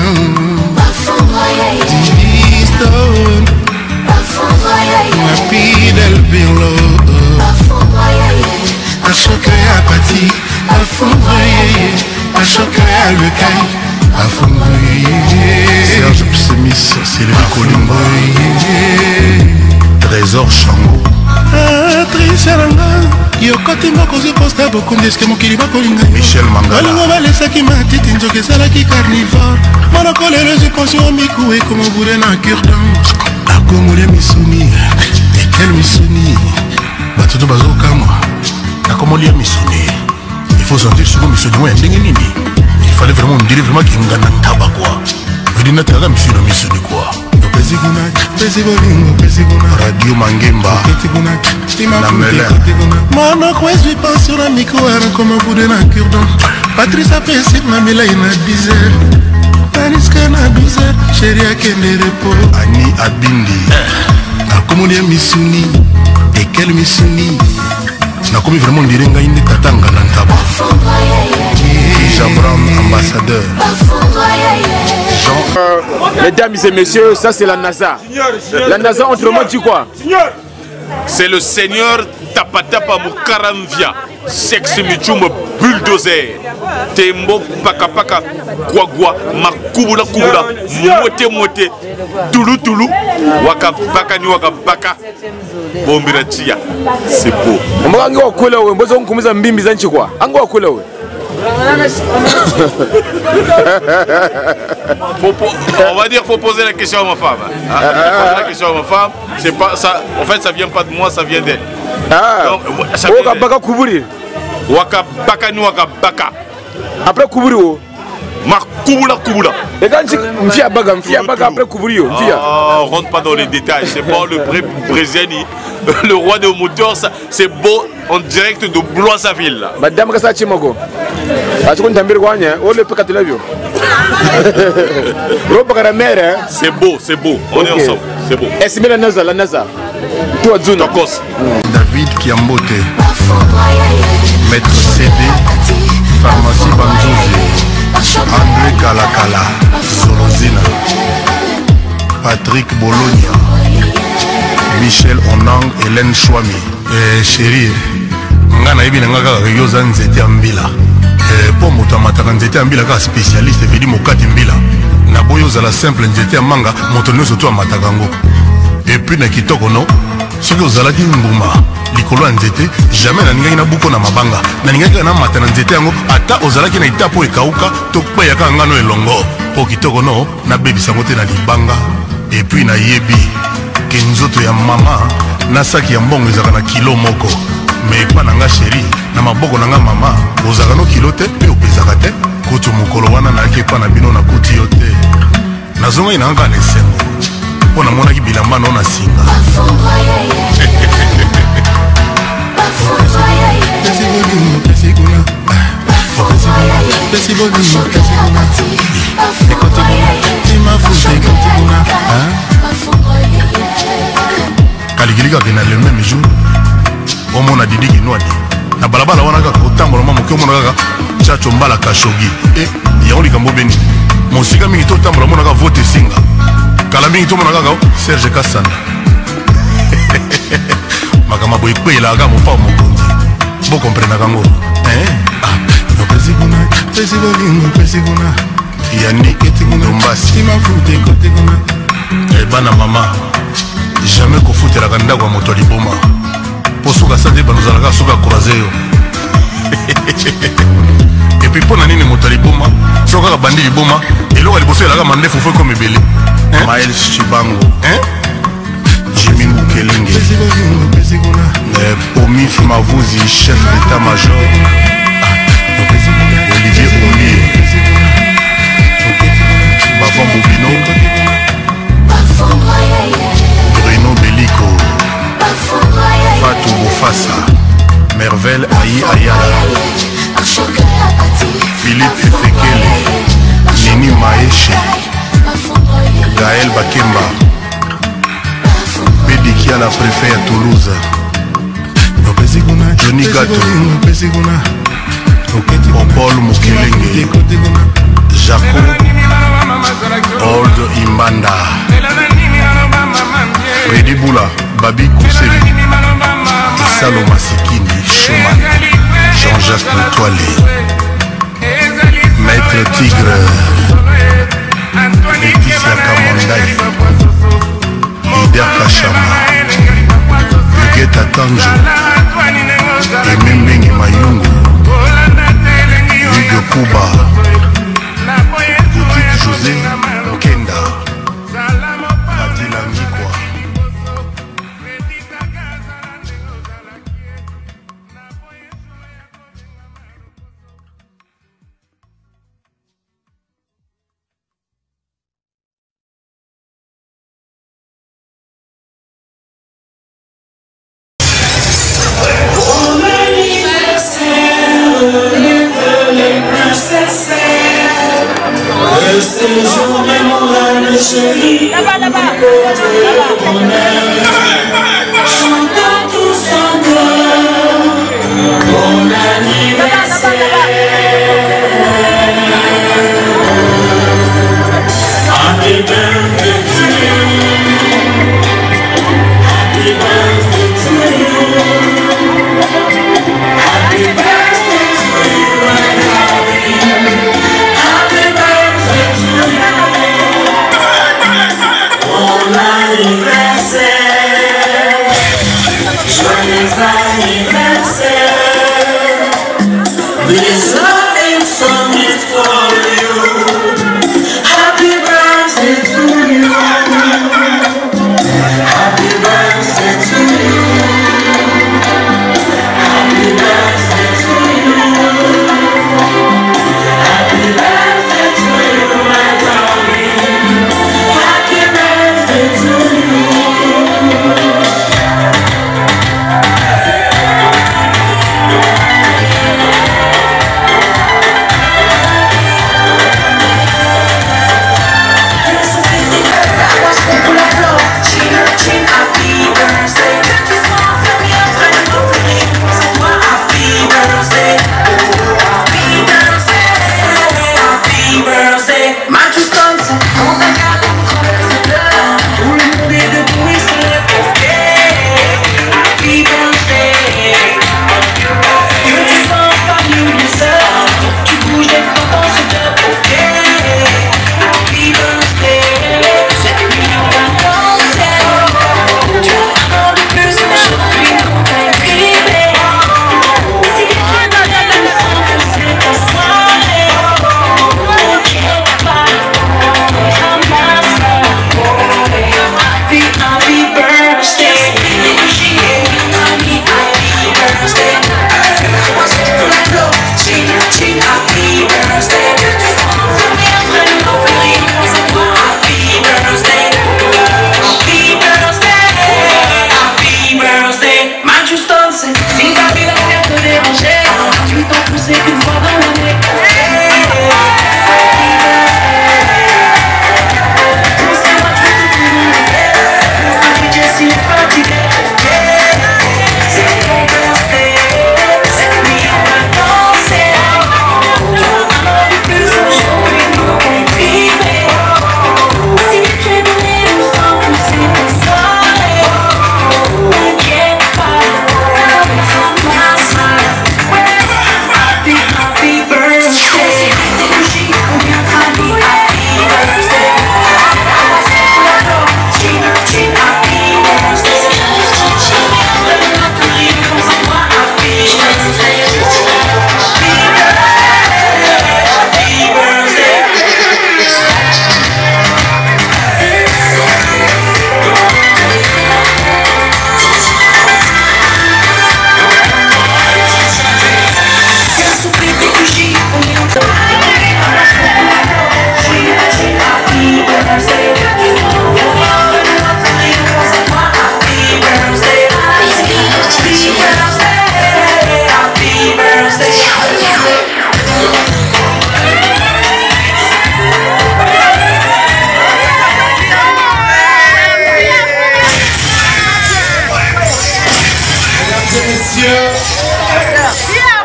T-Stone. Ma fidèle Birlo. A choqué à Pati, a fondroyé. A choqué à le caille, a fondroyé. Serge Psemis, Sylvie Colimbo. Trésor Chango. Patricia Langa. yokoti moko oziposta bokundi eske mokili bakolinga Michel Mangala balingo balesaki matiti nzoka ezalaki carnivore monokolelo eziponsio miku ekomobude na curdan akomolia misuni ekel misuni bato to bazokamwa nakomolia misuni il faut sentir suko misuni oyo ndenge nini il fallait vraiment me dire vraiment kinga na ntaba quoi vedina tala misuni na misuni quoi Pesikuna, pesibolingo, pesikuna Radio Mangemba Pesikuna, na Mele Mono kwezwi passion na miko era comme bude na cure-dent Patrice apesik na mila ina dix heures Taniska na douze heures Chéri akende repos Ani Abindi Nakomoni ya misuni Ekel misuni Nakomi vraiment dire ngai nde tatanga na ntaba Jabram ambassadeur Jean. Euh, mesdames et messieurs, ça c'est la NASA. La NASA autrement dit quoi? C'est le Seigneur tapatapa mukaramvia sexe michumba bulldozer tembo paka paka guagua makubula kubula mote mote tulu tulu waka baka ni waka baka bombira tia c'est beau mbangi wa kwela we mbozo nkumiza mbimbi za nchi kwa ango wa kwela we on va dire faut poser la question à ma femme. Hein? Poser la question à ma femme, c'est pas ça. En fait, ça vient pas de moi, ça vient d'elle. Ah. Donc, ça vient waka baka kuburi. Waka baka ni waka baka. Après kuburi wo. Ma kubula kubula. Et quand tu m'fia baga, m'fia baga après kuburi yo, m'fia. Oh, rentre pas dans les détails. C'est pas le vrai Brésilien, le roi des moteurs. C'est beau en direct de Blois-Saville. Madame Kassa Chimoko. C'est beau, c'est beau, on est ensemble, c'est beau. Est-ce que la NASA, la NASA, toi Zuna David Kiambote, Maître C D, Pharmacie Banjouzé, André Kalakala, Zorozina, Patrick Bologna, Michel Onang, Hélène Chouami. Eh, chérie, ngana ibi nanga kaka yoza nzete ambila. Eh, po moto amataka nzete ambila kaka spécialiste vidi mokati mbila. Na boyo zala simple nzete amanga moto nyonso to amataka ngo. Et puis na kitoko no, soki ozalaki mbuma likolo ya nzete, jamais na ningaki na buko na mabanga. Na ningaki na mata na nzete yango ata ozalaki na itapo ekauka to pe ya kanga ngano elongo. Po kitoko no na bebisa ngote na libanga. Et puis na yebi kenzoto ya mama na saki ya mbongo ezaka na kilo moko. Mais pas nanga chéri na maboko nanga mama ozaka no kilo te pe opezaka te kutu mokolo wana na ke pa na bino na kuti yo te nazonga ina nga lesengo po na mona ki bilamba no na singa kalikilika kena le même jour omona Didi Kinwadi na balabala wana kaka kotambola mama moke omona kaka chacho mbala kashogi e yango likambo beni mosika mingi totambola mona kaka vote singa kala mingi tomona kaka Serge Kasana makama boye kwela kaka mopa mokonzi bo comprendre kango eh ah no pesi kuna pesi bolingo pesi kuna Yannick Ndombasi ma fute kote kuna e bana mama jamais kofutela kanda kwa moto liboma posuka sande banozalaka suka croiser yo et puis pona nini moto liboma soka ka bandi liboma eloko liboso elaka mandefu fo comme ebele Maël Chibango hein Jimmy Mukelenge eh Pomif Mavuzi chef d'état-major Olivier Omie Bavon Bobino Bruno Bellico Fatou Boufassa Merveille Aïe Ayala Philippe Efekele Nini Maeshe Gaël Bakemba Bédikia la préfet à Toulouse Johnny Gato Paul Mukelenge Jaco Old Imbanda Freddy Boula Babi Koussevi Isalo Masikini Schumann Jean-Jacques Netoilé Maître Tigre Laetitia Kamondai Lider Kachama Huguette Tanjo Emembengi Mayungu Hugues Kuba Boutique José Kenda Adila Ngikwa. C'est le jour mémorable, chérie. Là-bas, là-bas. Chantons tous encore. Bon anniversaire. Happy birthday to you. Happy birthday to you.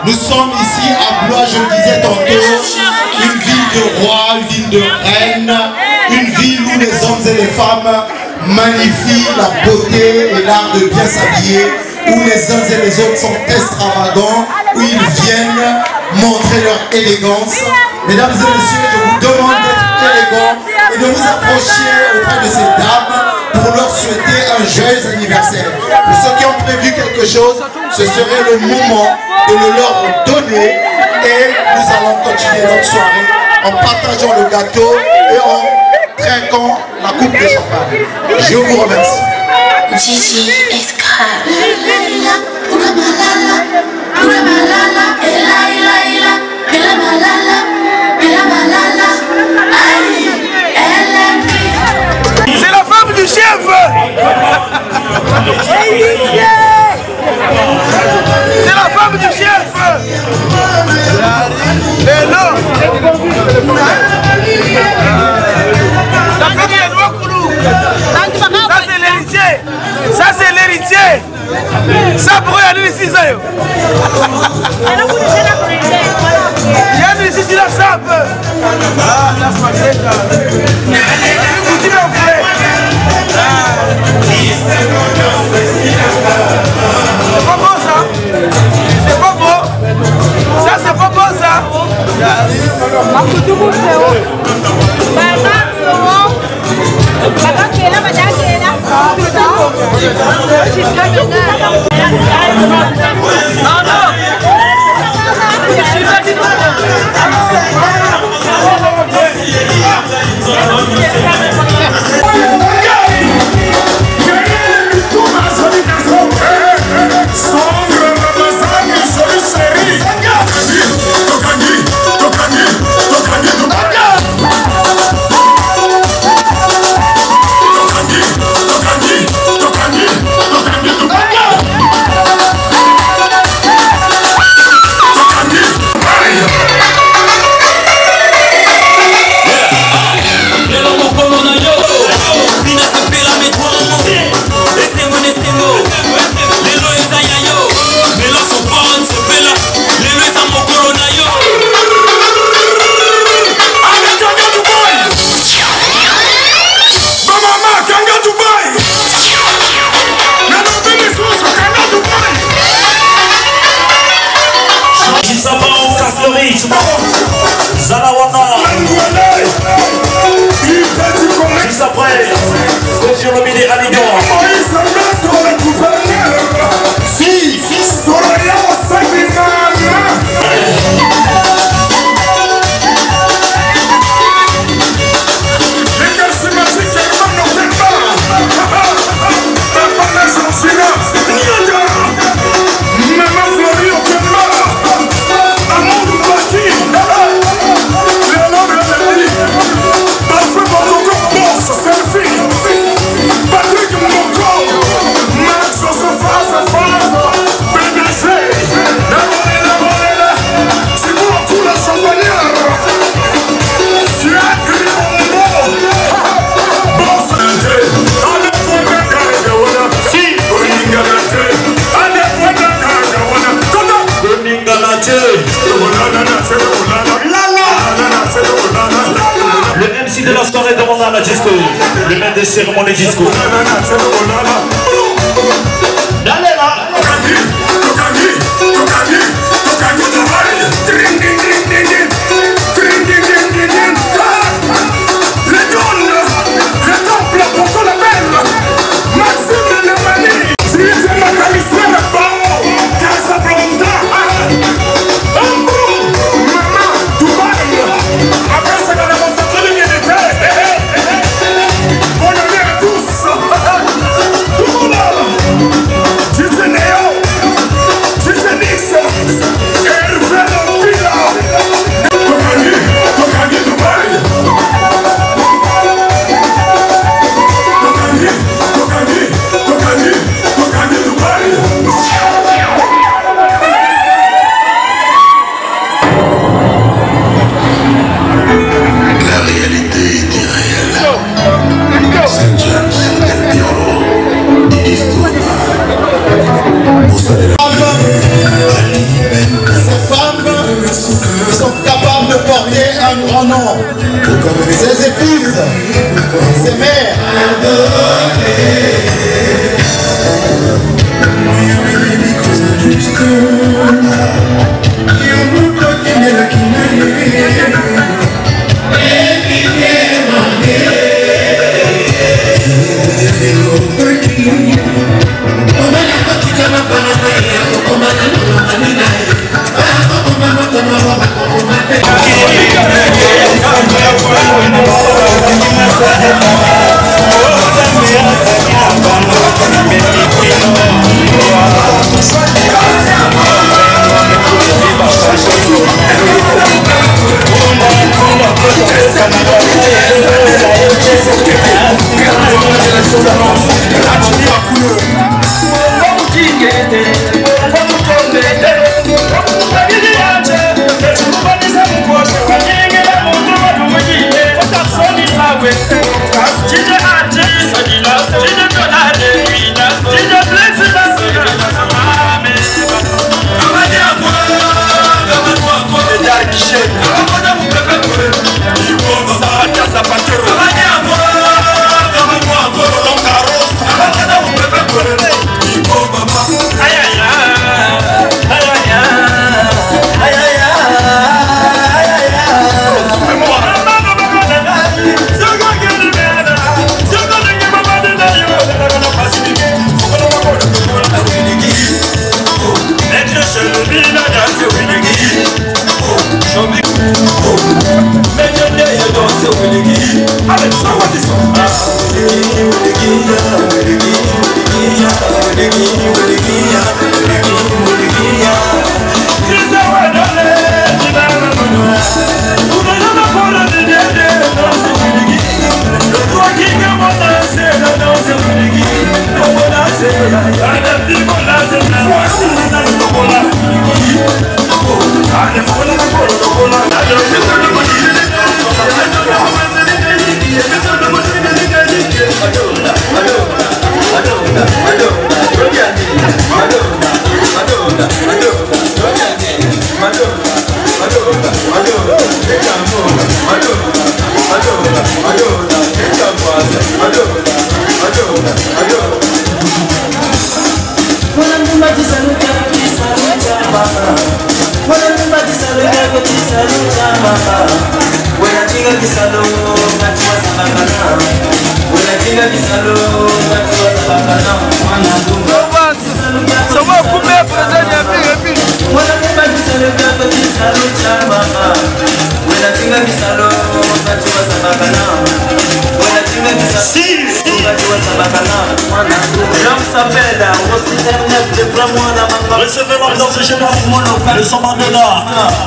Nous sommes ici à Blois, je le disais tantôt, une ville de rois, une ville de reines, une ville où les hommes et les femmes magnifient la beauté et l'art de bien s'habiller, où les uns et les autres sont extravagants, où ils viennent montrer leur élégance. Mesdames et messieurs, je vous demande d'être élégants et de vous approcher auprès de ces dames pour leur souhaiter un joyeux anniversaire. Pour ceux qui ont prévu quelque chose, ce serait le moment de le leur donner et nous allons continuer notre soirée en partageant le gâteau et en trinquant la coupe de champagne. Je vous remercie. Gigi Escra. Una malala, una malala, ela ela ela, ela malala, ela malala, aïe, elle est. C'est la femme du chef. C'est la femme du chef. Et non. La famille est noire pour nous. Ça c'est l'héritier. Ça c'est l'héritier. Ça pourrait aller ici ça. Il y a ici la sape. Ah, la spaghetti. C'est pas beau ça. C'est pas beau. Ça c'est pas beau ça. Juste après, sur le midi à Ligon. Si, le M C de la soirée demande à la disco, le maître des cérémonies disco. Allez là. Bonne année à tous. Recevez l'ambiance générale, le son Mandela,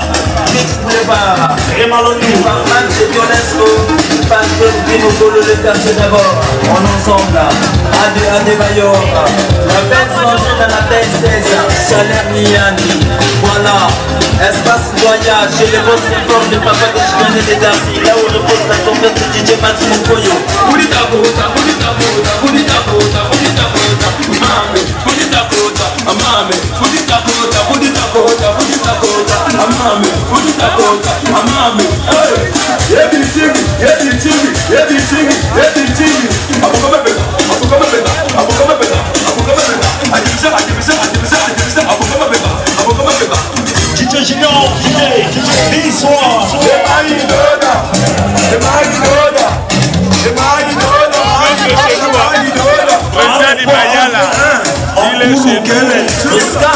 Mix Boulevard, Remaloni, Marman, Dionesco, Pasteur Binokolo, le quartier d'abord, en ensemble, Ade Adebayor, la belle santé dans la tête seize, Chalère Niani, voilà, espace voyage, chez les bosses forts de Papa de Chimène et des Darcy, là où repose la tempête de D J Max Mokoyo. Boulita Bota, Boulita Bota, Boulita Bota, Boulita Bota, Mame, Boulita Bota, Amame, Boulita Bota, Boulita Bota, Boulita Bota, Amame, Boulita Bota, Amame, hey, Yebi Timi, Yebi Timi, Yebi Timi, Yebi Timi, Abukome Beta, Abukome Beta, Abukome Beta, Abukome Beta, Adibise, Adibise, Adibise, Adibise, Abukome Beta, Abukome Beta. D J Junior, D J, D J Biswa, Emai Doda, Emai Doda, Emai Doda, Emai Doda, Président Bayala, il est chez nous.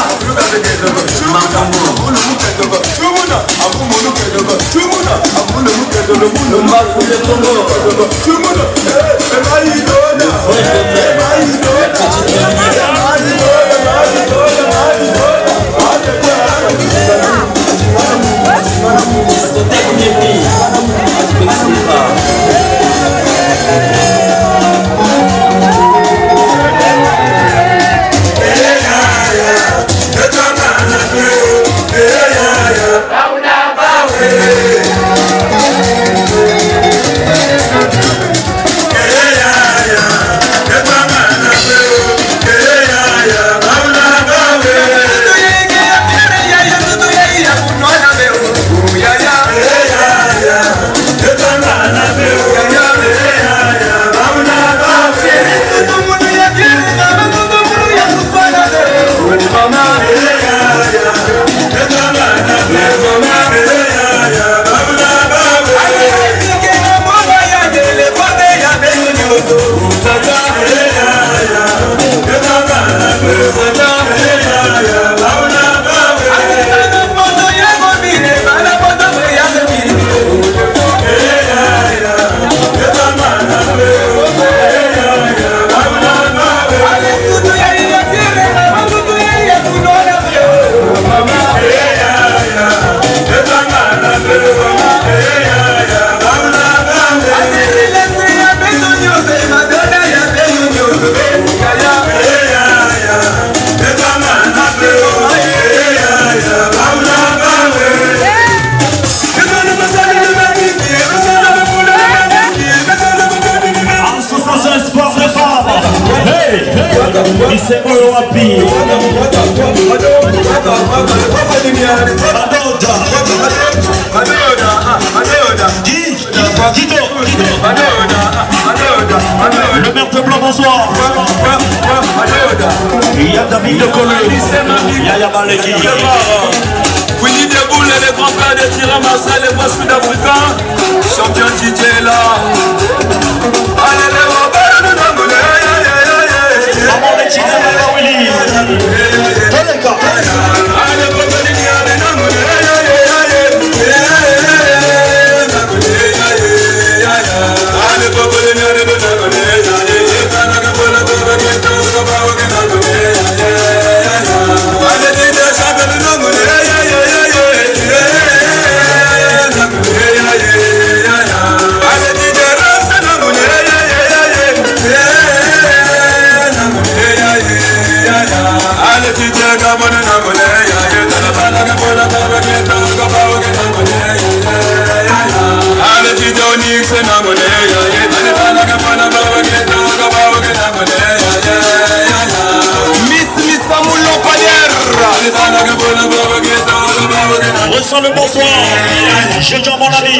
Le maire de Blanc, bonsoir. Il y a David de Collé. Il y a Yamaleki. Winnie Deboul et les grands frères de Tira Marseille, les voix sud-africains. Champion Titi est là. Allez, les Robert de Namboulé. Maman, les Chine, Maman, Willy. Reçois le bonsoir, je dis mon ami.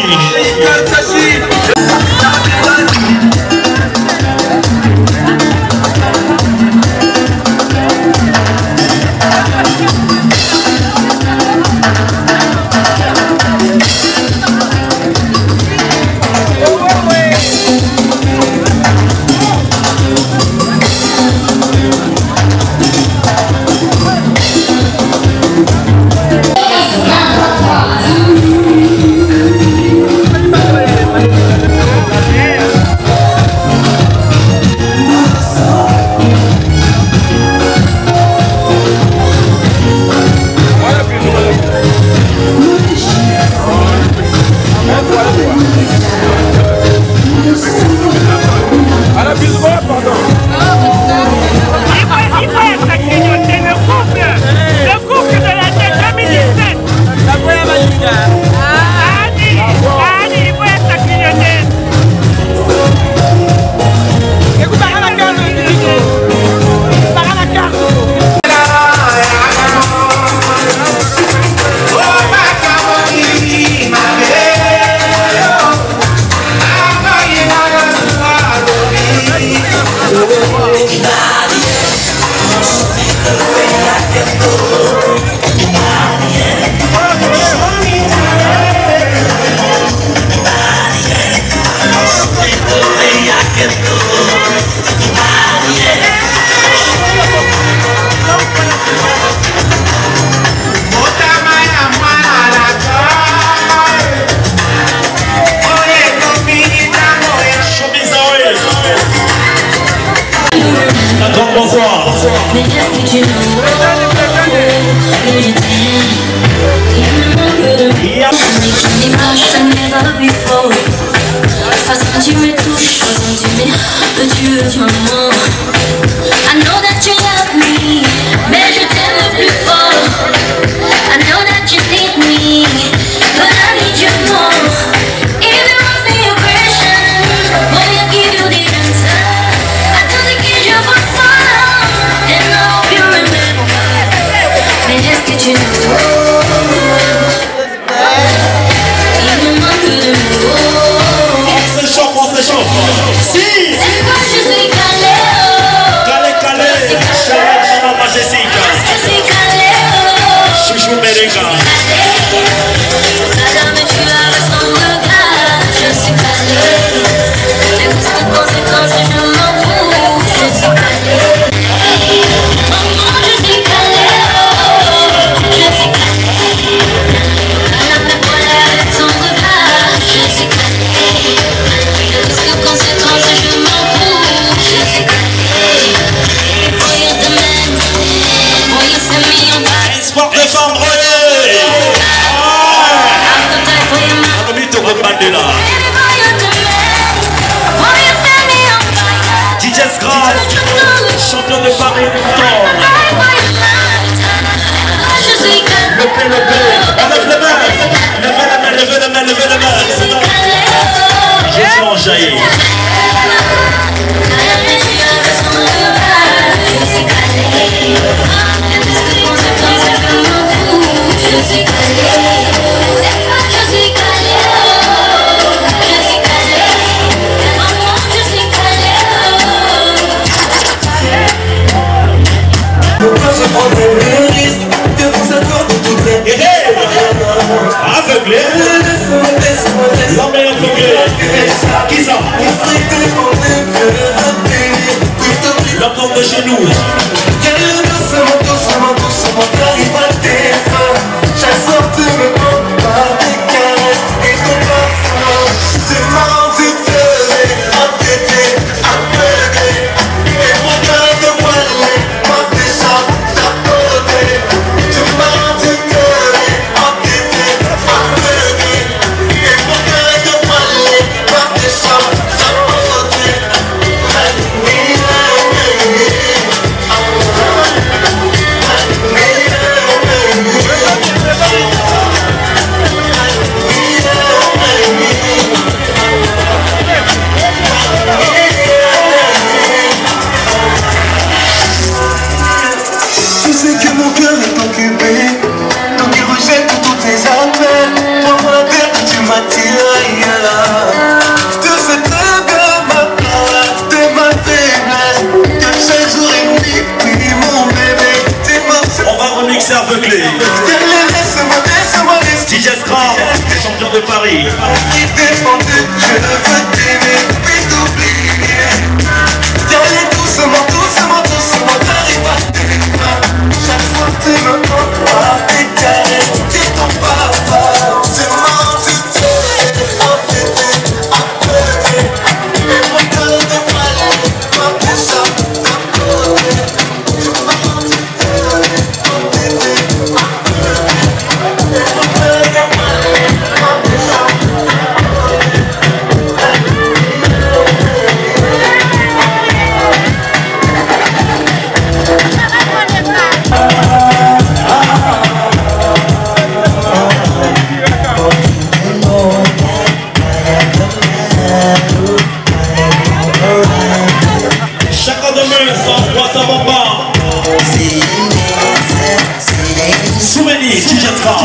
L'homme de chez nous. Tout ce truc de ma faiblesse, que chaque jour et nuit, puis mon bébé, t'es mort. On va remixer aveuglé. Laisse-moi, laisse-moi, laisse-moi. D J Scrap, champion de Paris. Défendu, je veux t'aimer, puis t'oublier. Allez doucement, doucement, doucement, t'arrives pas. Chaque fois que tu me prends par tes caresses, t'es ton papa. C'est mon entité, entité, entité. Et mon cœur de malade, ma pousse à t'apporter. C'est mon entité, entité, entité. Et mon cœur de malade, ma pousse à Chacun de main s'envoie sa bomba. Souvenir, D J Scrap.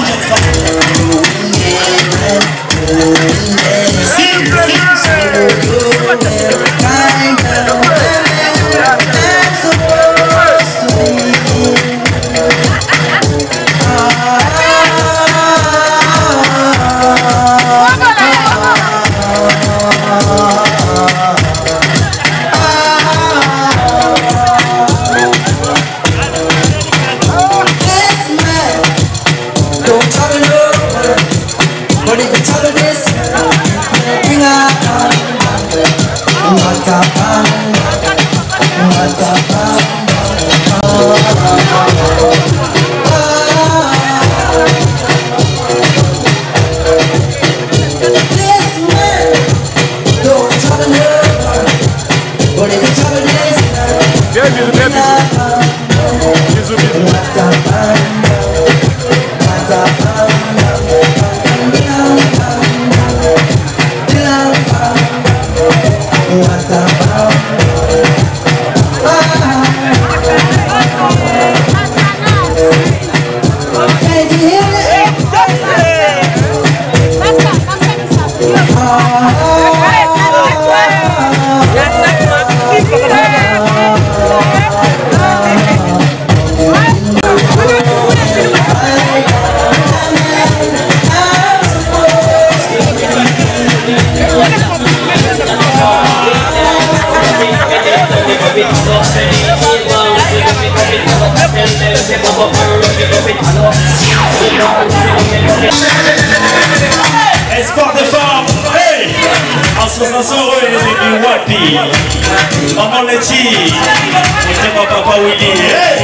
Espoir de femme, hey! Association Royaume Wapi, Maman Letty, c'est mon papa Willy, hey!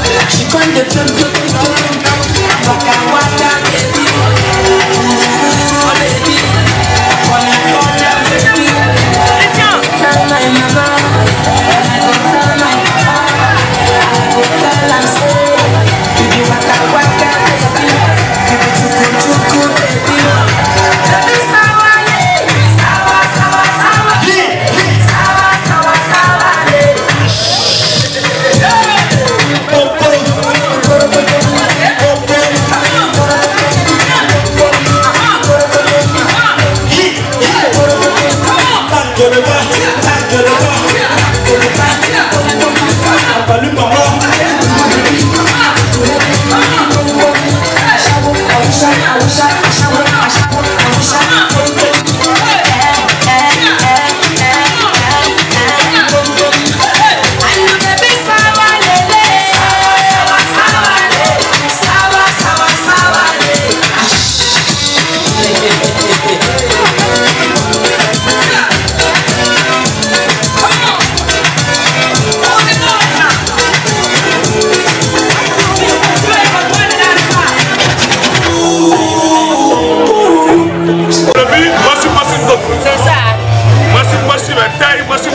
Waka waka baby,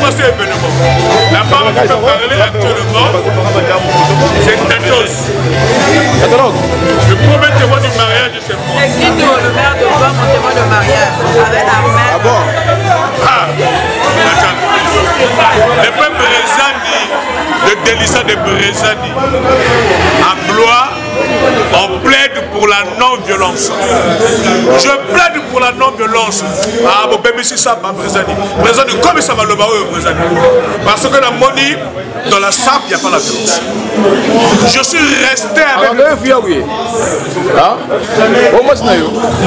moi ce événement. La femme qui peut parler actuellement, c'est Tatos. Le premier témoin du mariage de ce monde. C'est Guido, le maire de Rome, mon témoin de mariage. Avec Armel. Ah bon? Ah, le peuple Brezani, le délicat de Brezani, à Blois, on plaide pour la non-violence. Je plaide pour la non-violence. Ah, mon bébé, c'est ça, ma Brezani. Brezani, comme ça va le barreau, Brezani. Parce que la monnaie, dans la sable, il n'y a pas la violence. Je suis resté avec. Ah, oui. Ah, oh, moi, c'est naïf.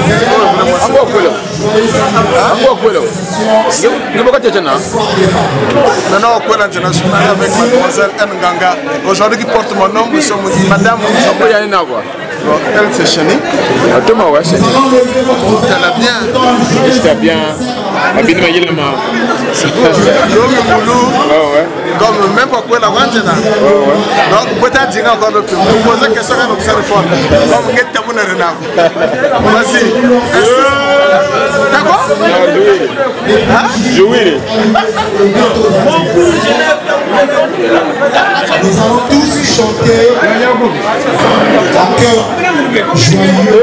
Maintenant, on avec mademoiselle Nganga. Aujourd'hui, qui porte mon nom, nous sommes madame. Elle, c'est Chani. Thomas, ouais, Chani. Elle a bien. C'était bien. Abine Magilama. Comme même pas quoi la vente. Donc, peut-être dire encore le plus. Vous posez question et nous répondre. Comme get ta bonne renard. Vas-y. D'accord? Jouer. Nous allons tous chanter à cœur joyeux.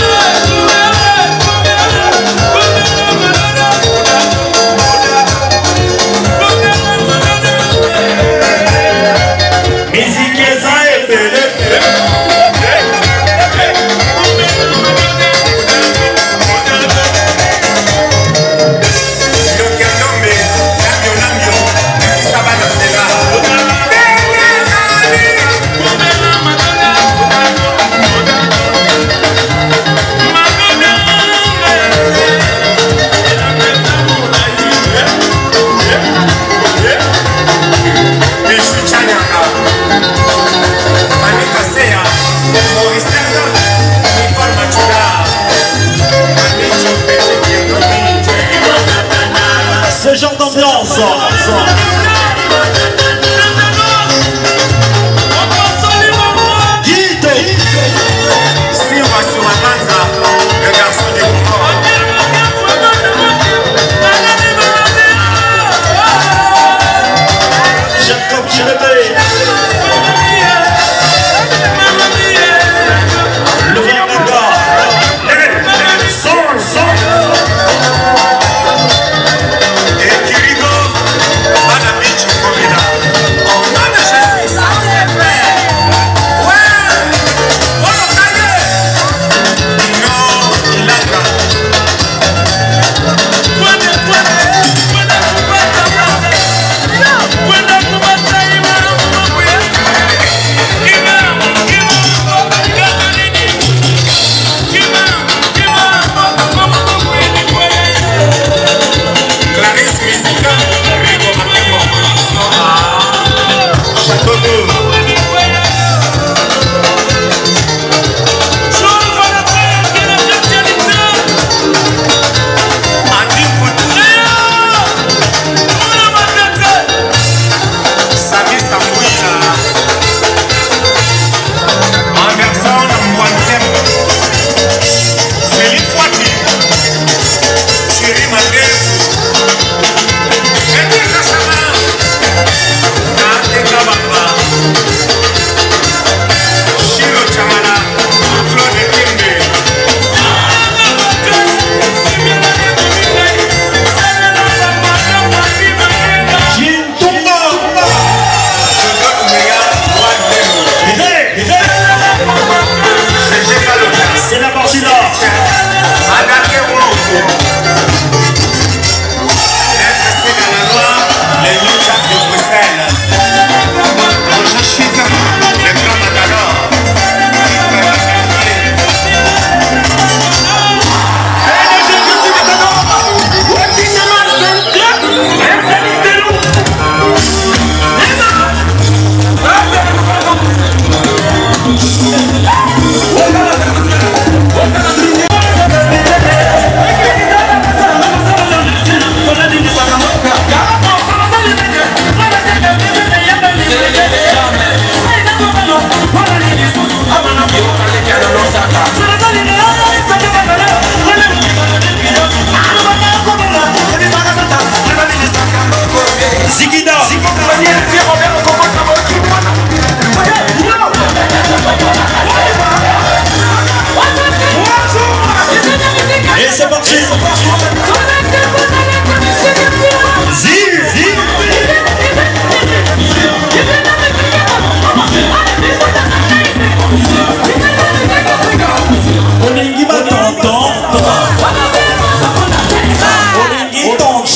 Ce genre d'ambiance. Guide. Si on va sur la base, le garçon du courant. Jacob Chilebe. Le Vernega. Son, son. Et Kirigo. Madame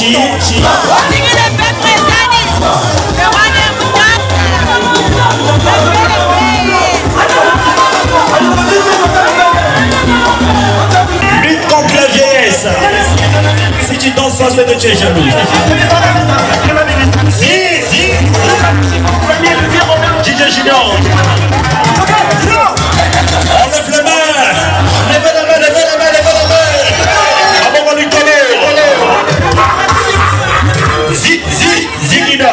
Lutte contre la vieillesse. Si tu danses pas, c'est que tu es jaloux. Si, si. D J Junior. Enlève les mains. Levez la main, levez la main, levez la main. Avant qu'on lui connaît. Zi, zi, zigida.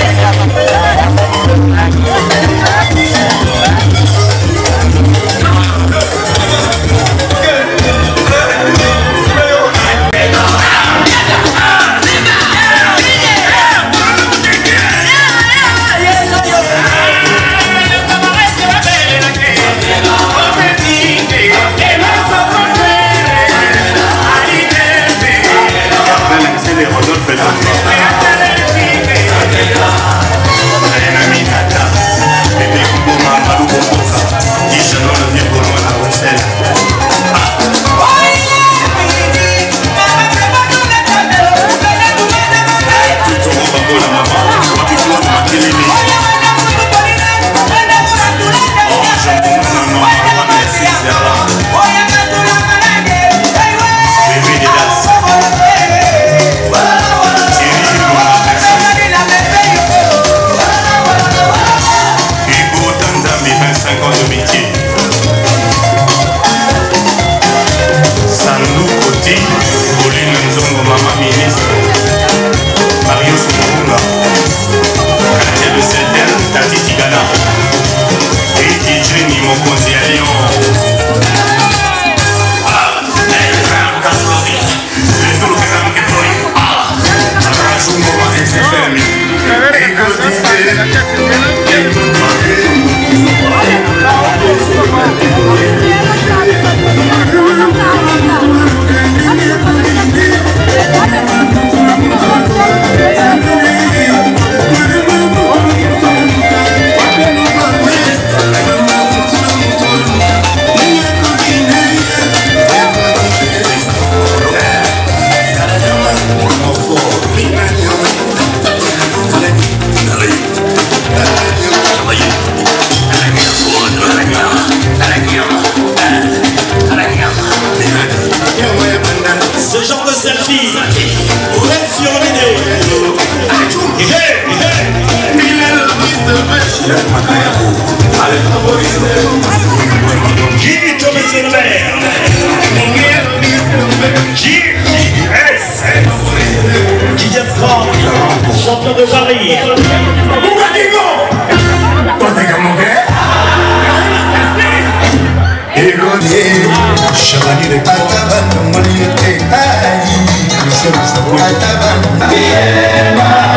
Ce genre de selfie, Red sur l'idée. Jimmy Thomas sur le maire. J S Didier Strand, champion de Paris. Chavalier Ataban, Moliete, Aïe,